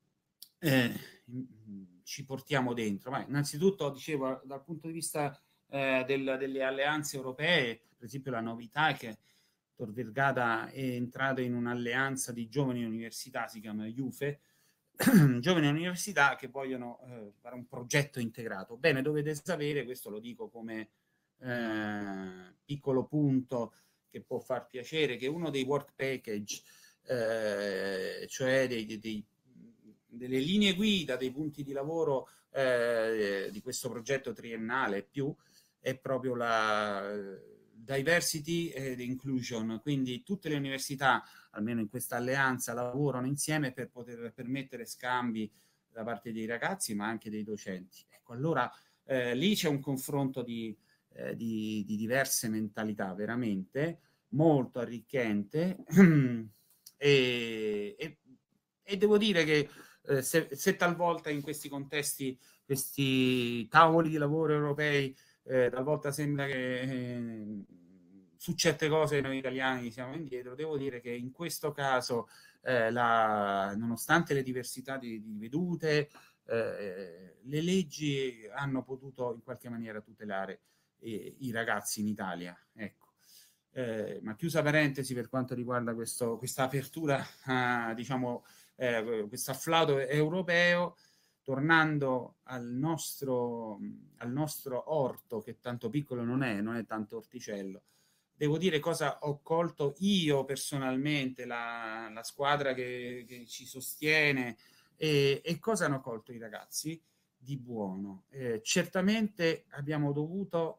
ci portiamo dentro? Ma innanzitutto, dicevo, dal punto di vista delle alleanze europee, per esempio la novità è che Tor Vergata è entrato in un'alleanza di giovani università, si chiama IUFE, giovani università che vogliono fare un progetto integrato. Bene, dovete sapere, questo lo dico come piccolo punto che può far piacere, che uno dei work package, cioè delle linee guida, dei punti di lavoro di questo progetto triennale più, è proprio la diversity ed inclusion, quindi tutte le università, almeno in questa alleanza, lavorano insieme per poter permettere scambi da parte dei ragazzi ma anche dei docenti. Ecco, allora lì c'è un confronto di diverse mentalità veramente molto arricchente e devo dire che se talvolta in questi contesti, questi tavoli di lavoro europei, talvolta sembra che su certe cose noi italiani siamo indietro, devo dire che in questo caso nonostante le diversità di vedute, le leggi hanno potuto in qualche maniera tutelare i ragazzi in Italia. Ecco. Ma chiusa parentesi per quanto riguarda questa apertura, diciamo, questo afflato europeo, tornando al nostro orto, che tanto piccolo non è tanto orticello, devo dire cosa ho colto io personalmente, la squadra che ci sostiene e cosa hanno colto i ragazzi di buono. Certamente abbiamo dovuto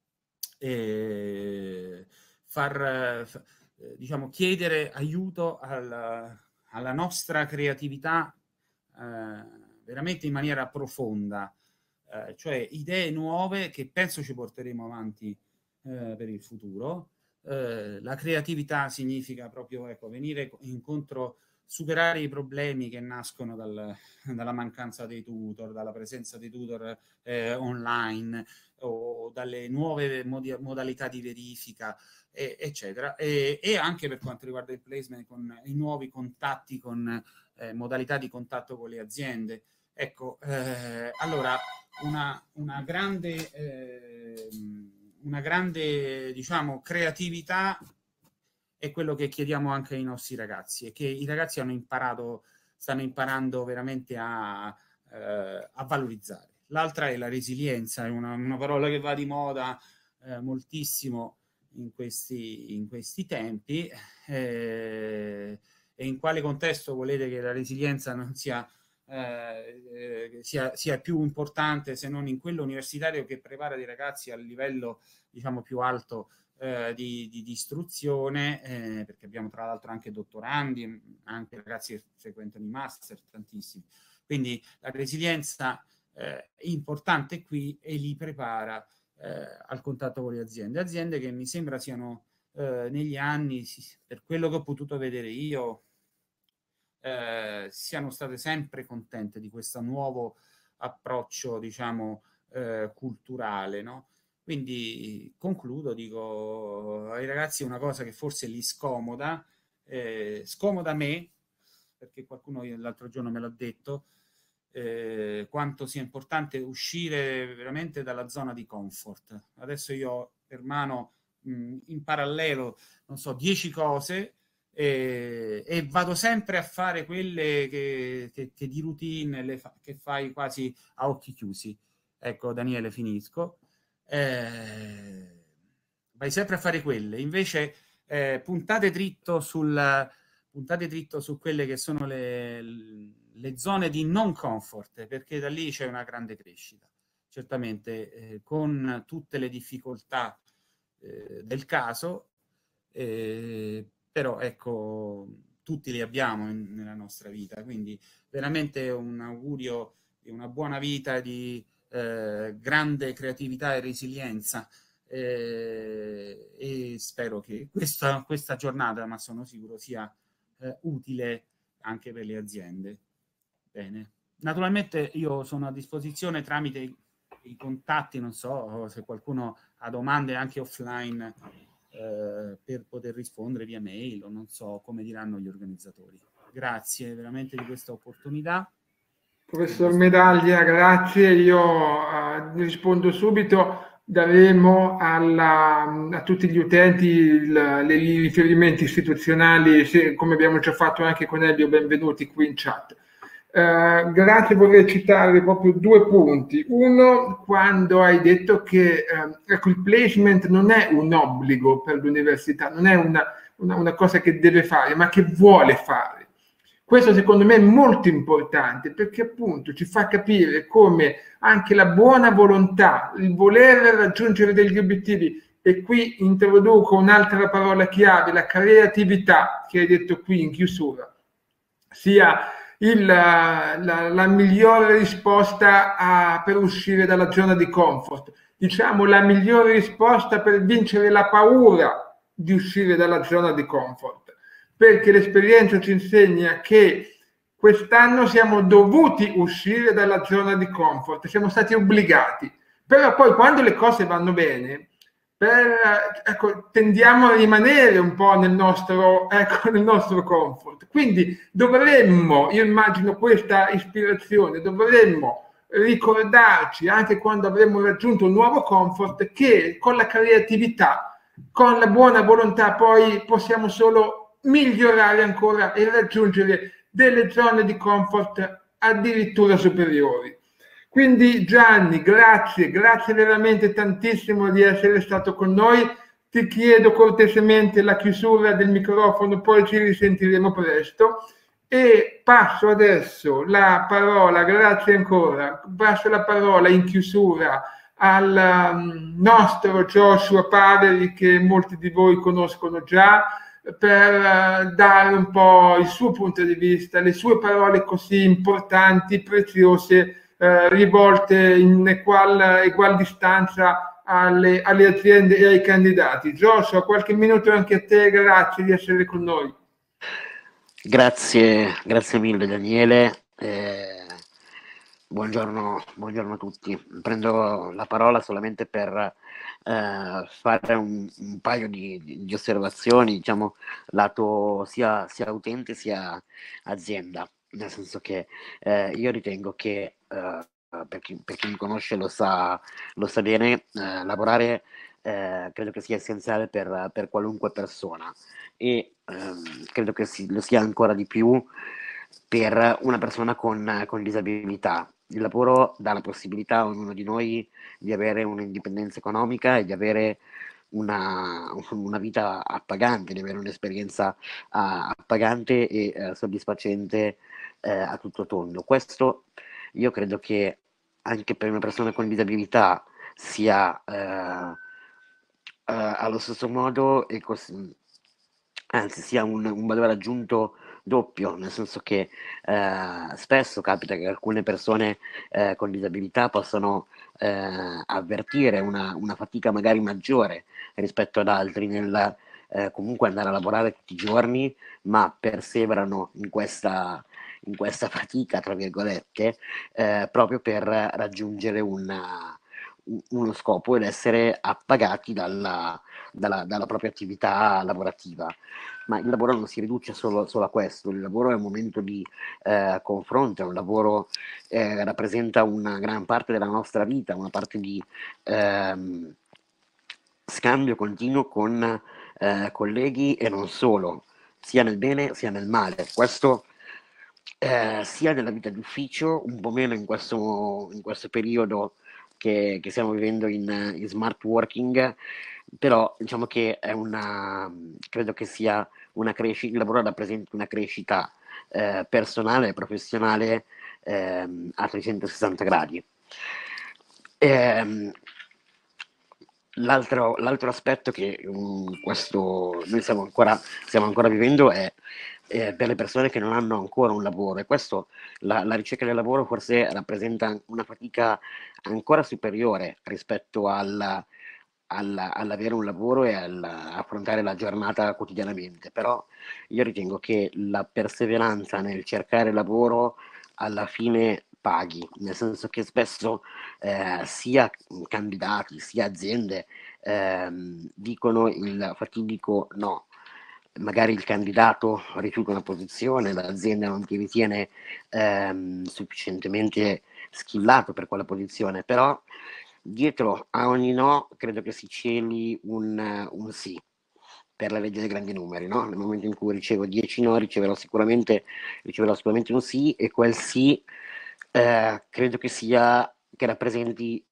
diciamo, chiedere aiuto alla nostra creatività veramente in maniera profonda, cioè idee nuove che penso ci porteremo avanti per il futuro. La creatività significa proprio, ecco, venire incontro, superare i problemi che nascono dalla mancanza dei tutor, dalla presenza dei tutor online o dalle nuove modalità di verifica, eccetera, e anche per quanto riguarda il placement, con i nuovi contatti, con modalità di contatto con le aziende. Ecco, allora una grande diciamo creatività è quello che chiediamo anche ai nostri ragazzi, e che i ragazzi stanno imparando veramente a valorizzare. L'altra è la resilienza, è una parola che va di moda moltissimo in questi tempi, e in quale contesto volete che la resilienza non sia più importante se non in quello universitario, che prepara dei ragazzi al livello, diciamo, più alto di istruzione, perché abbiamo tra l'altro anche dottorandi, anche ragazzi che frequentano i master, tantissimi. Quindi la resilienza è importante qui e li prepara al contatto con le aziende che mi sembra siano negli anni, per quello che ho potuto vedere io, siano state sempre contente di questo nuovo approccio, diciamo, culturale, no? Quindi concludo, dico ai ragazzi una cosa che forse li scomoda, scomoda me, perché qualcuno l'altro giorno me l'ha detto, quanto sia importante uscire veramente dalla zona di comfort. Adesso io ho per mano in parallelo, non so, 10 cose e vado sempre a fare quelle che di routine che fai quasi a occhi chiusi. Ecco, Daniele, finisco. Vai sempre a fare quelle, invece puntate dritto su quelle che sono le zone di non comfort, perché da lì c'è una grande crescita, certamente con tutte le difficoltà del caso, però ecco, tutti li abbiamo nella nostra vita, quindi veramente un augurio di una buona vita, di grande creatività e resilienza, e spero che questa giornata, ma sono sicuro, sia utile anche per le aziende. Bene. Naturalmente io sono a disposizione tramite i contatti, non so se qualcuno ha domande anche offline per poter rispondere via mail o non so come diranno gli organizzatori. Grazie veramente di questa opportunità. Professor Medaglia, grazie. Io rispondo subito. Daremo a tutti gli utenti i riferimenti istituzionali, come abbiamo già fatto anche con Elio, benvenuti qui in chat. Grazie, vorrei citare proprio 2 punti. Uno, quando hai detto che ecco, il placement non è un obbligo per l'università, non è una cosa che deve fare, ma che vuole fare. Questo secondo me è molto importante, perché appunto ci fa capire come anche la buona volontà, il voler raggiungere degli obiettivi, e qui introduco un'altra parola chiave, la creatività, che hai detto qui in chiusura, sia la migliore risposta per uscire dalla zona di comfort. Diciamo la migliore risposta per vincere la paura di uscire dalla zona di comfort, perché l'esperienza ci insegna che quest'anno siamo dovuti uscire dalla zona di comfort, siamo stati obbligati, però poi quando le cose vanno bene, ecco, tendiamo a rimanere un po' nel nostro comfort. Quindi dovremmo, io immagino questa ispirazione, dovremmo ricordarci anche quando avremo raggiunto un nuovo comfort che con la creatività, con la buona volontà poi possiamo solo migliorare ancora e raggiungere delle zone di comfort addirittura superiori. Quindi Gianni, grazie veramente tantissimo di essere stato con noi. Ti chiedo cortesemente la chiusura del microfono, poi ci risentiremo presto. E passo adesso la parola, grazie ancora, passo la parola in chiusura al nostro Joshua Paveri, che molti di voi conoscono già, per dare un po' il suo punto di vista, le sue parole così importanti, preziose, rivolte in egual distanza alle aziende e ai candidati. Joshua, qualche minuto anche a te, grazie di essere con noi. Grazie mille Daniele, buongiorno a tutti. Prendo la parola solamente per fare un paio di osservazioni, diciamo, lato sia utente sia azienda, nel senso che io ritengo che per chi mi conosce lo sa bene, lavorare credo che sia essenziale per qualunque persona, e credo che lo sia ancora di più per una persona con disabilità. Il lavoro dà la possibilità a ognuno di noi di avere un'indipendenza economica e di avere una vita appagante, di avere un'esperienza appagante e soddisfacente a tutto tondo. Questo io credo che anche per una persona con disabilità sia allo stesso modo anzi sia un valore aggiunto doppio, nel senso che spesso capita che alcune persone con disabilità possano avvertire una fatica magari maggiore rispetto ad altri nel comunque andare a lavorare tutti i giorni, ma perseverano in questa fatica, tra virgolette, proprio per raggiungere uno scopo ed essere appagati dalla propria attività lavorativa. Ma il lavoro non si riduce solo a questo, il lavoro è un momento di confronto, il lavoro rappresenta una gran parte della nostra vita, una parte di scambio continuo con colleghi e non solo, sia nel bene sia nel male. Questo sia nella vita d'ufficio, un po' meno in questo periodo che stiamo vivendo in smart working, però diciamo che credo che sia una crescita, il lavoro rappresenta una crescita personale e professionale a 360 gradi. L'altro aspetto che noi stiamo ancora vivendo è per le persone che non hanno ancora un lavoro, e questo, la ricerca del lavoro forse rappresenta una fatica ancora superiore rispetto all'avere un lavoro e all'affrontare la giornata quotidianamente. Però io ritengo che la perseveranza nel cercare lavoro alla fine paghi, nel senso che spesso sia candidati sia aziende dicono il fatidico no. Magari il candidato rifiuta una posizione, l'azienda non ti ritiene sufficientemente skillato per quella posizione, però dietro a ogni no credo che si celi un sì, per la legge dei grandi numeri, no? Nel momento in cui ricevo 10 no, riceverò sicuramente un sì, e quel sì credo che rappresenti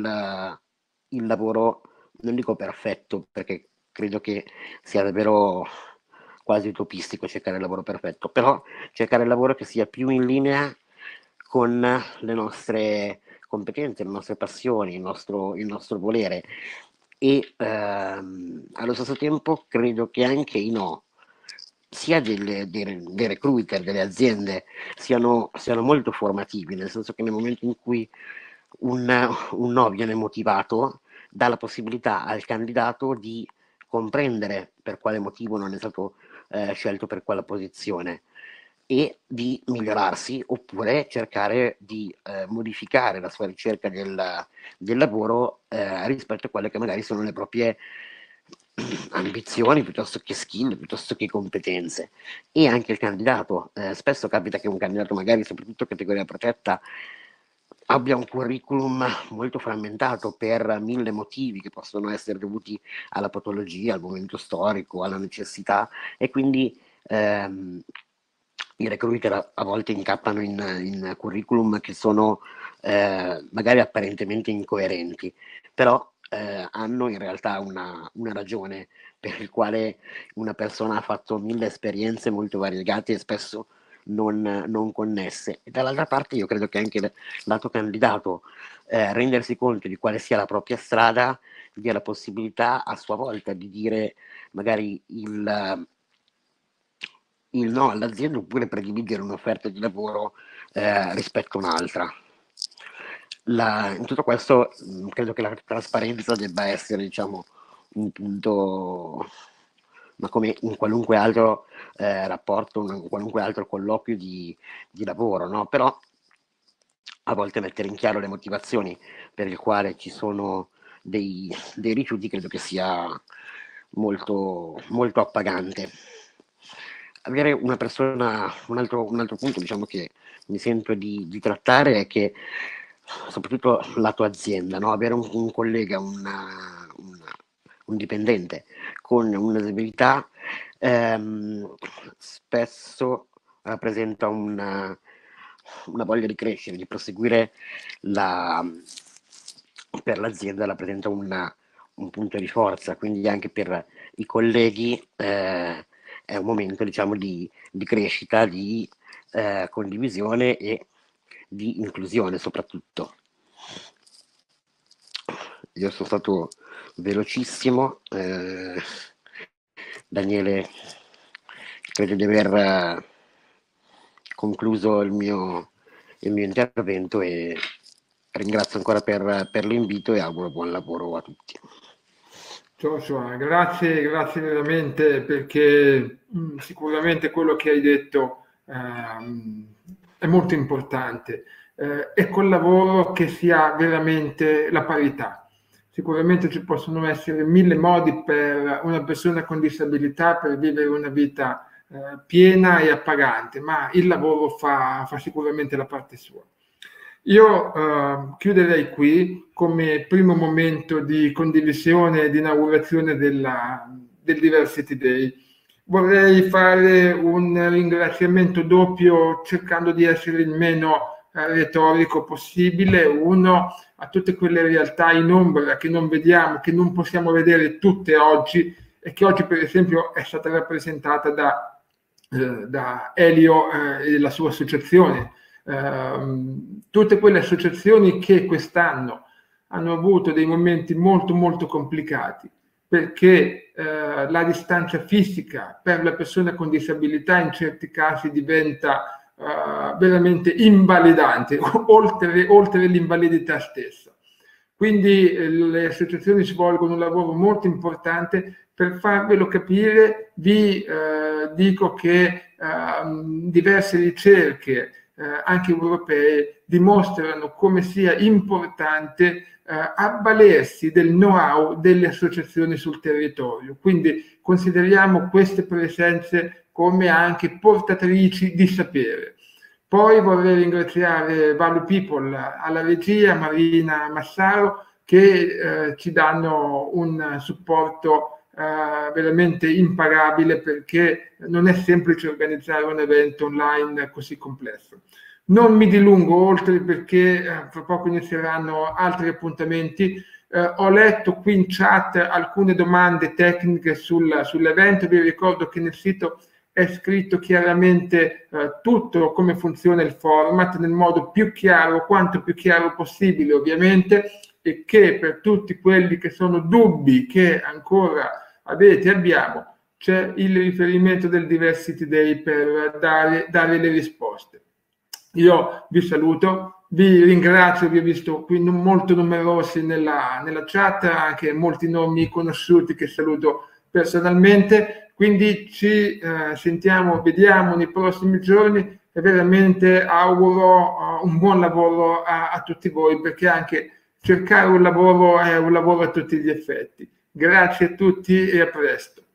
il lavoro, non dico perfetto, perché credo che sia davvero quasi utopistico cercare il lavoro perfetto, però cercare il lavoro che sia più in linea con le nostre competenze, le nostre passioni, il nostro volere. E allo stesso tempo credo che anche i no, sia dei recruiter, delle aziende, siano molto formativi, nel senso che nel momento in cui un no viene motivato, dà la possibilità al candidato di comprendere per quale motivo non è stato scelto per quella posizione e di migliorarsi, oppure cercare di modificare la sua ricerca del lavoro rispetto a quelle che magari sono le proprie ambizioni, piuttosto che skill, piuttosto che competenze. E anche il candidato, spesso capita che un candidato, magari soprattutto categoria protetta, abbia un curriculum molto frammentato per 1000 motivi che possono essere dovuti alla patologia, al momento storico, alla necessità, e quindi i recruiter a volte incappano in curriculum che sono magari apparentemente incoerenti, però hanno in realtà una ragione per il quale una persona ha fatto 1000 esperienze molto variegate e spesso non connesse. E dall'altra parte io credo che anche lato candidato rendersi conto di quale sia la propria strada dia la possibilità a sua volta di dire magari il no all'azienda, oppure prediligere un'offerta di lavoro rispetto a un'altra. In tutto questo credo che la trasparenza debba essere, diciamo, un punto, ma come in qualunque altro rapporto, in qualunque altro colloquio di lavoro, no? Però a volte mettere in chiaro le motivazioni per il quale ci sono dei rifiuti credo che sia molto, molto appagante. Avere una persona, un altro punto, diciamo, che mi sento di trattare è che, soprattutto la tua azienda, no? Avere un collega, un dipendente con una disabilità spesso rappresenta una voglia di crescere, di proseguire per l'azienda, rappresenta un punto di forza, quindi anche per i colleghi è un momento, diciamo, di crescita, di condivisione e di inclusione soprattutto. Io sono stato velocissimo. Daniele, credo di aver concluso il mio intervento e ringrazio ancora per l'invito e auguro buon lavoro a tutti. Joshua, grazie veramente, perché sicuramente quello che hai detto è molto importante, e col lavoro che sia veramente la parità. Sicuramente ci possono essere 1000 modi per una persona con disabilità per vivere una vita piena e appagante, ma il lavoro fa sicuramente la parte sua. Io chiuderei qui come primo momento di condivisione e di inaugurazione del Diversity Day. Vorrei fare un ringraziamento doppio cercando di essere il meno retorico possibile. Uno, a tutte quelle realtà in ombra che non vediamo, che non possiamo vedere tutte oggi, e che oggi per esempio è stata rappresentata da Elio e la sua associazione. Tutte quelle associazioni che quest'anno hanno avuto dei momenti molto molto complicati, perché la distanza fisica per la persona con disabilità in certi casi diventa veramente invalidante, oltre l'invalidità stessa. Quindi le associazioni svolgono un lavoro molto importante. Per farvelo capire vi dico che diverse ricerche anche europee dimostrano come sia importante avvalersi del know-how delle associazioni sul territorio. Quindi consideriamo queste presenze come anche portatrici di sapere. Poi vorrei ringraziare Value People alla regia, Marina Massaro, che ci danno un supporto veramente impagabile, perché non è semplice organizzare un evento online così complesso. Non mi dilungo oltre, perché fra poco inizieranno altri appuntamenti. Ho letto qui in chat alcune domande tecniche sull'evento. Vi ricordo che nel sito è scritto chiaramente tutto, come funziona il format, nel modo più chiaro, quanto più chiaro possibile ovviamente, e che per tutti quelli che sono dubbi che ancora abbiamo, c'è il riferimento del Diversity Day per dare le risposte. Io vi saluto, vi ringrazio, vi ho visto qui molto numerosi nella chat, anche molti nomi conosciuti che saluto personalmente, quindi ci sentiamo, vediamo nei prossimi giorni, e veramente auguro un buon lavoro a tutti voi, perché anche cercare un lavoro è un lavoro a tutti gli effetti. Grazie a tutti e a presto.